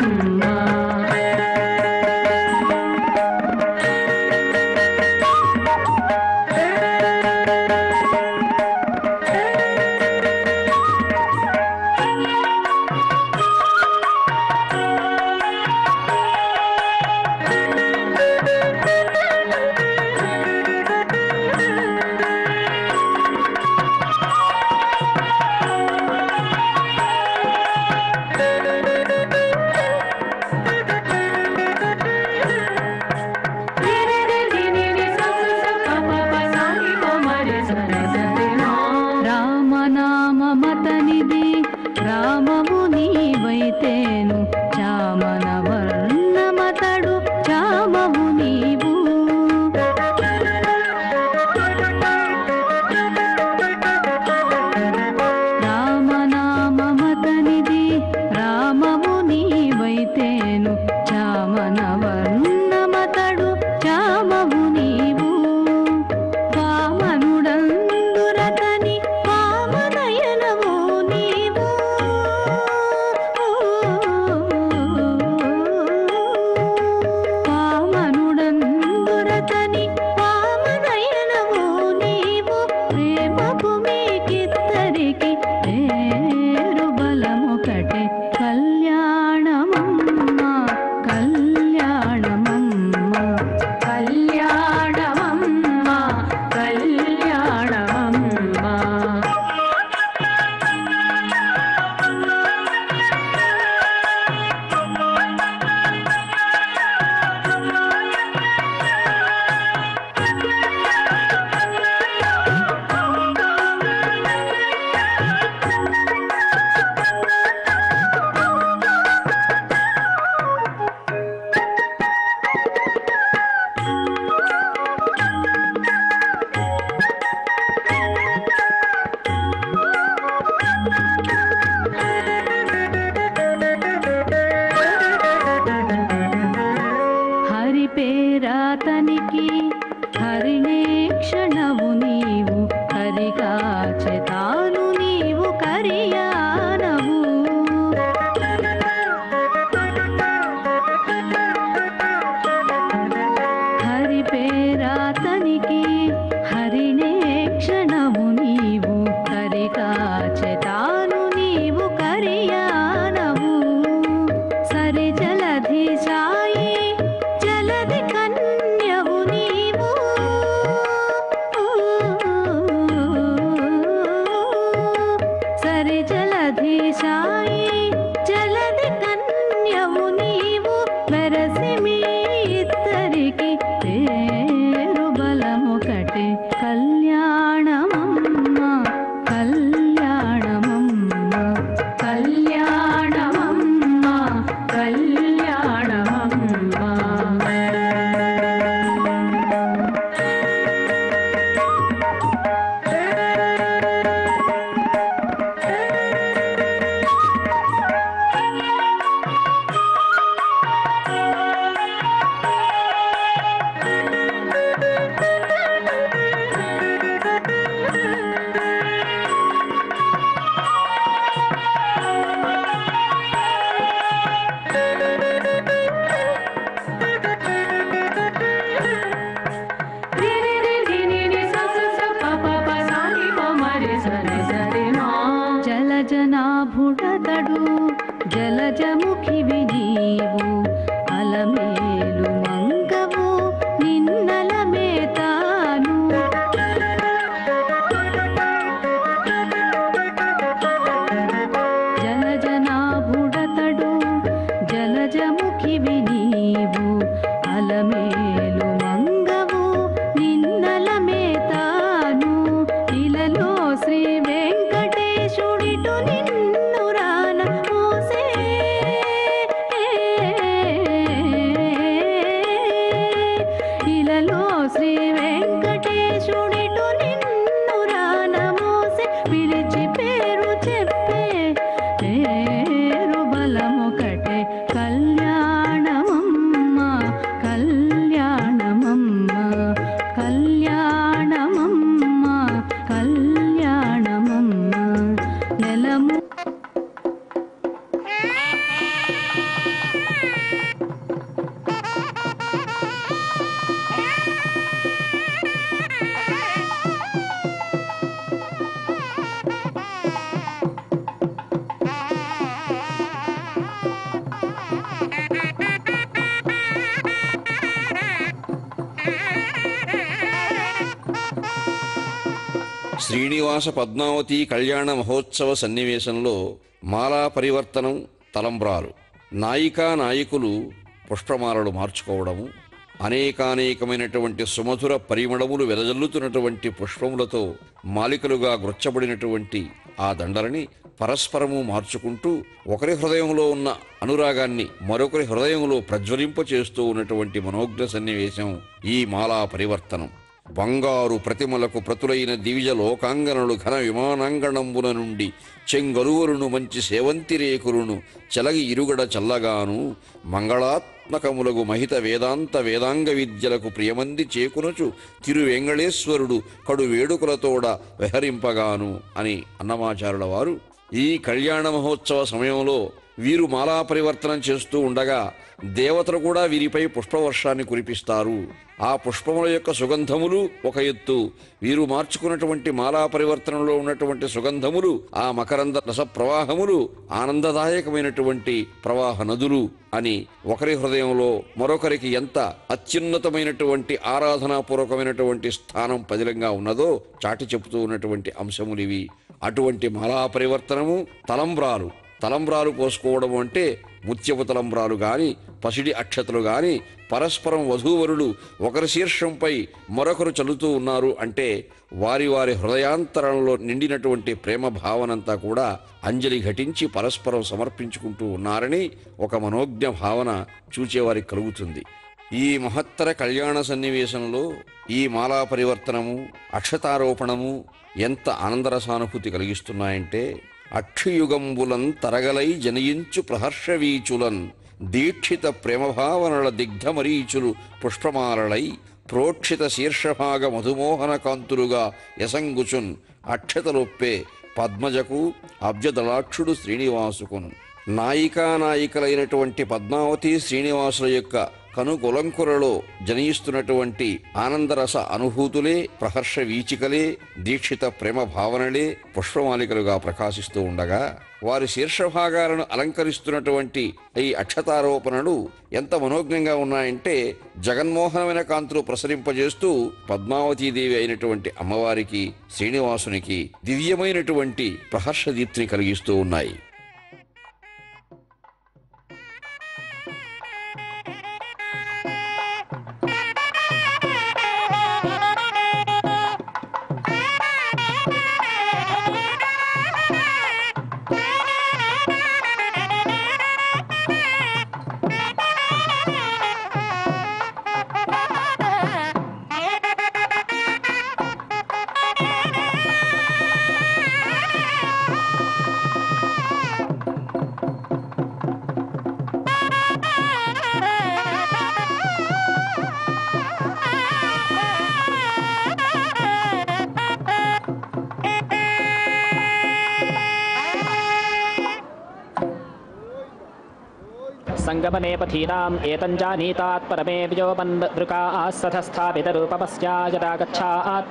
జలజముఖివి నీవు అలమేలు మంగవు నిన్నలమే తాను జలజనాభుడతడు జలజముఖివి నీవు అలమేలు మంగవు నిన్నలమే తాను ఇలలో శ్రీ వెంకటేశుడిటు నిన్ను రాన మోసే ఇలలో శ్రీ వెంకటేశుడిటు నిన్ను రాన మోసే పిలిచి పేరు చెప్పే పేరు బలమొకటే కళ్యాణమమ్మ కళ్యాణమమ్మ కళ్యాణమమ్మ కళ్యాణమమ్మ నెలము శ్రీనివాస పద్మావతి కళ్యాణ మహోత్సవ సన్నివేశంలో మాలా పరివర్తనం తలంబ్రాలు నాయికా నాయకులు పుష్పమాలలు మార్చుకోవడము అనేకానేకమైనటువంటి సుమధుర పరిమళములు వెదజల్లుతున్నటువంటి పుష్పములతో మాలికలుగా గుచ్చబడినటువంటి ఆ దండలని పరస్పరము మార్చుకుంటూ ఒకరి హృదయంలో ఉన్న అనురాగాన్ని మరొకరి హృదయంలో ప్రజ్వలింపచేస్తూ ఉన్నటువంటి మనోజ్ఞ సన్నివేశం ఈ మాలా పరివర్తనం. బంగారు ప్రతిమలకు ప్రతులైన దివిజ లోకాంగనలు ఘన విమానాంగణంబున నుండి చెంగలువరును మంచి సేవంతి రేకులను చెలగి ఇరుగడ చల్లగాను మంగళాత్మకములగు మహిత వేదాంత వేదాంగ విద్యలకు ప్రియమంది చేకునచు తిరువెంగళేశ్వరుడు కడు వేడుకలతోడ విహరింపగాను అని అన్నమాచారుల వారు ఈ కళ్యాణ మహోత్సవ సమయంలో వీరు మాలా పరివర్తనం చేస్తూ ఉండగా దేవతలు కూడా వీరిపై పుష్పవర్షాన్ని కురిపిస్తారు. ఆ పుష్పముల యొక్క సుగంధములు ఒక ఎత్తు, వీరు మార్చుకున్నటువంటి మాలా పరివర్తనలో ఉన్నటువంటి సుగంధములు, ఆ మకరంద రస ప్రవాహములు ఆనందదాయకమైనటువంటి ప్రవాహ నదులు అని ఒకరి హృదయంలో మరొకరికి ఎంత అత్యున్నతమైనటువంటి ఆరాధనాపూర్వకమైనటువంటి స్థానం పదిలంగా ఉన్నదో చాటి చెబుతూ ఉన్నటువంటి అంశములివి. అటువంటి మాలా పరివర్తనము తలంబ్రాలు పోసుకోవడం అంటే ముత్యపు తలంబ్రాలు గాని పసిడి అక్షతలు గాని పరస్పరం వధూవరులు ఒకరి శీర్షంపై మరొకరు చల్లుతూ ఉన్నారు అంటే వారి వారి హృదయాంతరంలో నిండినటువంటి ప్రేమ భావనంతా కూడా అంజలి ఘటించి పరస్పరం సమర్పించుకుంటూ ఉన్నారని ఒక మనోజ్ఞ భావన చూచేవారికి కలుగుతుంది. ఈ మహత్తర కళ్యాణ సన్నివేశంలో ఈ మాలా పరివర్తనము అక్షతారోపణము ఎంత ఆనందరసానుభూతి కలిగిస్తున్నాయంటే అక్షయుగంబులన్ తరగలై జనయించు ప్రహర్షవీచులన్ దీక్షిత ప్రేమభావనల దిగ్ధమరీచులు పుష్పమాలలై ప్రోక్షిత శీర్షభాగ మధుమోహన కాంతులుగా యసంగుచున్ అక్షతలొప్పే పద్మజకు అబ్జదళాక్షుడు శ్రీనివాసుకును. నాయికానాయికలైనటువంటి పద్మావతి శ్రీనివాసుల యొక్క కనుగొలంకురలో జనయిస్తున్నటువంటి ఆనందరస అనుభూతులే ప్రహర్ష వీచికలే దీక్షిత ప్రేమ భావనలే పుష్పమాలికలుగా ప్రకాశిస్తూ ఉండగా వారి శీర్షభాగాలను అలంకరిస్తున్నటువంటి ఈ అక్షతారోపణలు ఎంత మనోజ్ఞంగా ఉన్నాయంటే జగన్మోహనమైన కాంతులు ప్రసరింపజేస్తూ పద్మావతీదేవి అయినటువంటి అమ్మవారికి శ్రీనివాసునికి దివ్యమైనటువంటి ప్రహర్ష దీప్తిని కలిగిస్తూ ఉన్నాయి. సంగమనేపథీనాం ఏతంజానీతాత్ పరమే విజోమన్దృకాः సథస్థాపితరూపమస్యా యదా గచ్ఛాత్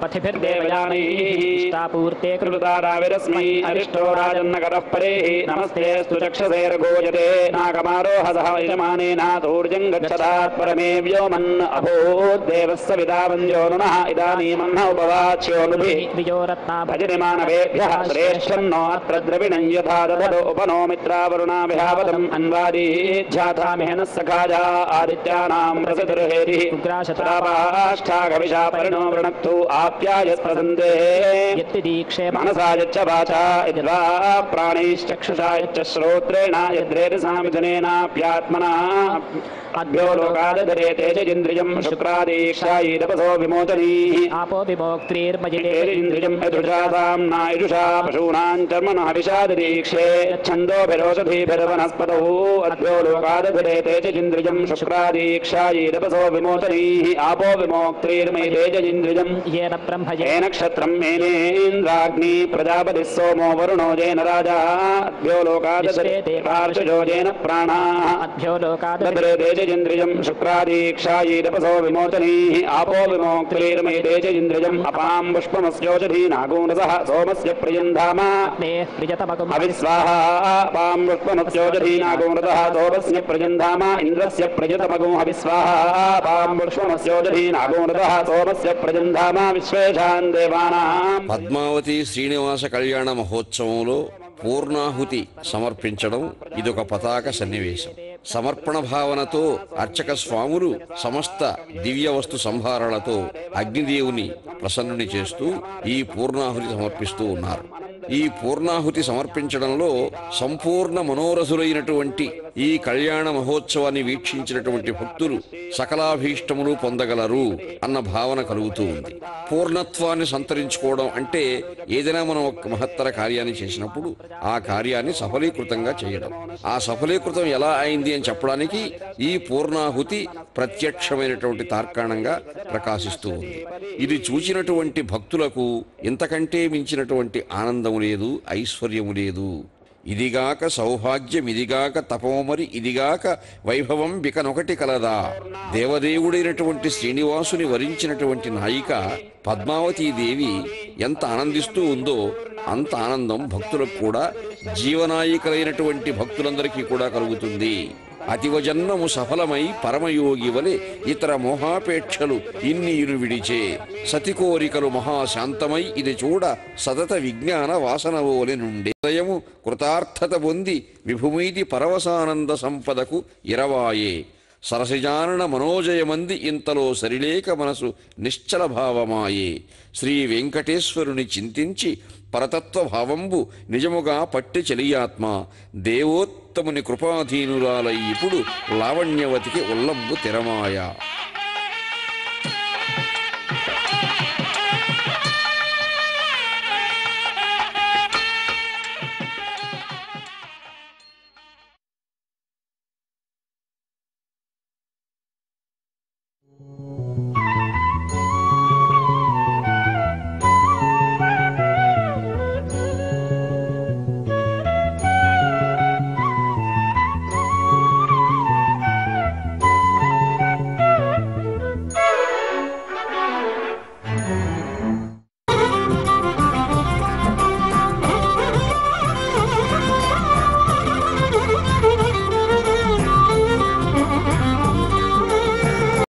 పథిభిర్దేవయానైష్టాపూర్తే కృతారావిరస్మై అరిష్టో రాజన్నకరః పరేః నమస్తేస్తు చక్షసేరగోయతే నాగమారోహ సహ యజమానేన తూర్జం గచ్చతాత్ పరమే వ్యోమన్ అభూద్దేవస్య విదావంజో నమః ఇదానీమన్న ఉపవాచ్యోనుభిః విజోరత్నా భజనిమానవేభ్యः శ్రేష్ఠన్నో అత్ర ద్రవిణం యథా దధతో ఉపనో మిత్రావరుణాభిహావతం అన్వాదీధ్యాథామిహన సఖాజా ఆదిత్యానాం ప్రసతిర్హేరిః ఉగ్రాశతాపాష్టాగవిషా పరిణో వృణక్తు ఆప్యాయ ప్రసందే యత్తి దీక్షే మనసా యచ్చ వాచా యద్వా ప్రాణైశ్చక్షుషా యచ్చ శ్రోత్రేణ యద్రేతసామిథునేనాప్యాత్మనా అభ్యో లోకాదధరే తేజేంద్రియం శుక్రాదీక్షాయీతపసో విమోచనీః ఆపో విమోక్త్రీర్మజితే తేజేంద్రియం యదుషాసాం నాయుషా పశూనాం చర్మణః విషాదదీక్షే ఛందోభిరోషధీభిర్వనస్పతౌ అభ్యో లోకాదధరే తేజేంద్రియం శుక్రాదీక్షాయీతపసో విమోచనీః ఆపో విమోక్త్రీర్మయి తేజేంద్రియం येन ब्रह्मजे ఏ నక్షత్రం మేనేంద్రాగ్ని ప్రజాపతి సోమో వరుణో జేన రాజా అభ్యో లోకాదధరే పార్షజో జేన ప్రాణాః अभ्यो लोकादरे దధరే తేజేంద్రియం శుక్రాదీక్షాయీతపసో విమోచనీః ఆపో విమోక్త్రీర్మయి తేజేంద్రియం అపాం పుష్పమస్యోజధీనాగోరసః సోమస్య ప్రియంధామ प्रियतमगुम् అవిస్వాహ అపాం పుష్పమస్యోజధీనాగోరసః సోమస్య ప్రియంధామ ఇంద్రస్య ప్రియతమగో అవిస్వాహ అపాం పుష్పమస్యోజధీనాగోరసః సోమస్య ప్రియంధామ విశ్వేషాన్ దేవానాం. పద్మావతి శ్రీనివాస కళ్యాణ మహోత్సవంలో పూర్ణాహుతి సమర్పించడం ఇదొక పతాక సన్నివేశం. సమర్పణ భావనతో అర్చక స్వాములు సమస్త దివ్య వస్తు సంభారాలతో అగ్నిదేవుని ప్రసన్నుని చేస్తూ ఈ పూర్ణాహుతి సమర్పిస్తూ ఉన్నారు. ఈ పూర్ణాహుతి సమర్పించడంలో సంపూర్ణ మనోరథులైనటువంటి ఈ కళ్యాణ మహోత్సవాన్ని వీక్షించినటువంటి భక్తులు సకలాభీష్టములు పొందగలరు అన్న భావన కలుగుతూ ఉంది. పూర్ణత్వాన్ని సంతరించుకోవడం అంటే ఏదైనా మనం ఒక మహత్తర కార్యాన్ని చేసినప్పుడు ఆ కార్యాన్ని సఫలీకృతంగా చేయడం. ఆ సఫలీకృతం ఎలా అయింది అని చెప్పడానికి ఈ పూర్ణాహుతి ప్రత్యక్షమైనటువంటి తార్కాణంగా ప్రకాశిస్తూ ఉంది. ఇది చూచినటువంటి భక్తులకు ఇంతకంటే మించినటువంటి ఆనందము లేదు, ఐశ్వర్యము లేదు. ఇదిగాక సౌభాగ్యం, ఇదిగాక తపోమరి, ఇదిగాక వైభవం బికనొకటి కలదా. దేవదేవుడైనటువంటి శ్రీనివాసుని వరించినటువంటి నాయిక పద్మావతీదేవి ఎంత ఆనందిస్తూ ఉందో అంత ఆనందం భక్తులకు కూడా, జీవనాయికలైనటువంటి భక్తులందరికీ కూడా కలుగుతుంది. అతివజన్నము సఫలమై పరమయోగి వలె ఇతర మోహాపేక్షలు ఇన్నియును విడిచే సతి కోరికలు మహాశాంతమై ఇది చూడ సతత విజ్ఞాన వాసనవోలె నుండి హృదయము కృతార్థత పొంది విభుమీది పరవశానంద సంపదకు ఇరవాయే సరసిజానన మనోజయమంది ఇంతలో సరిలేక మనసు నిశ్చల భావమాయే. శ్రీ వెంకటేశ్వరుని చింతించి పరతత్వ భావంబు నిజముగా పట్టి చెలియాత్మ దేవోత్తముని కృపాధీనురాలై ఇప్పుడు లావణ్యవతికి ఉల్లంబు తెరమాయ.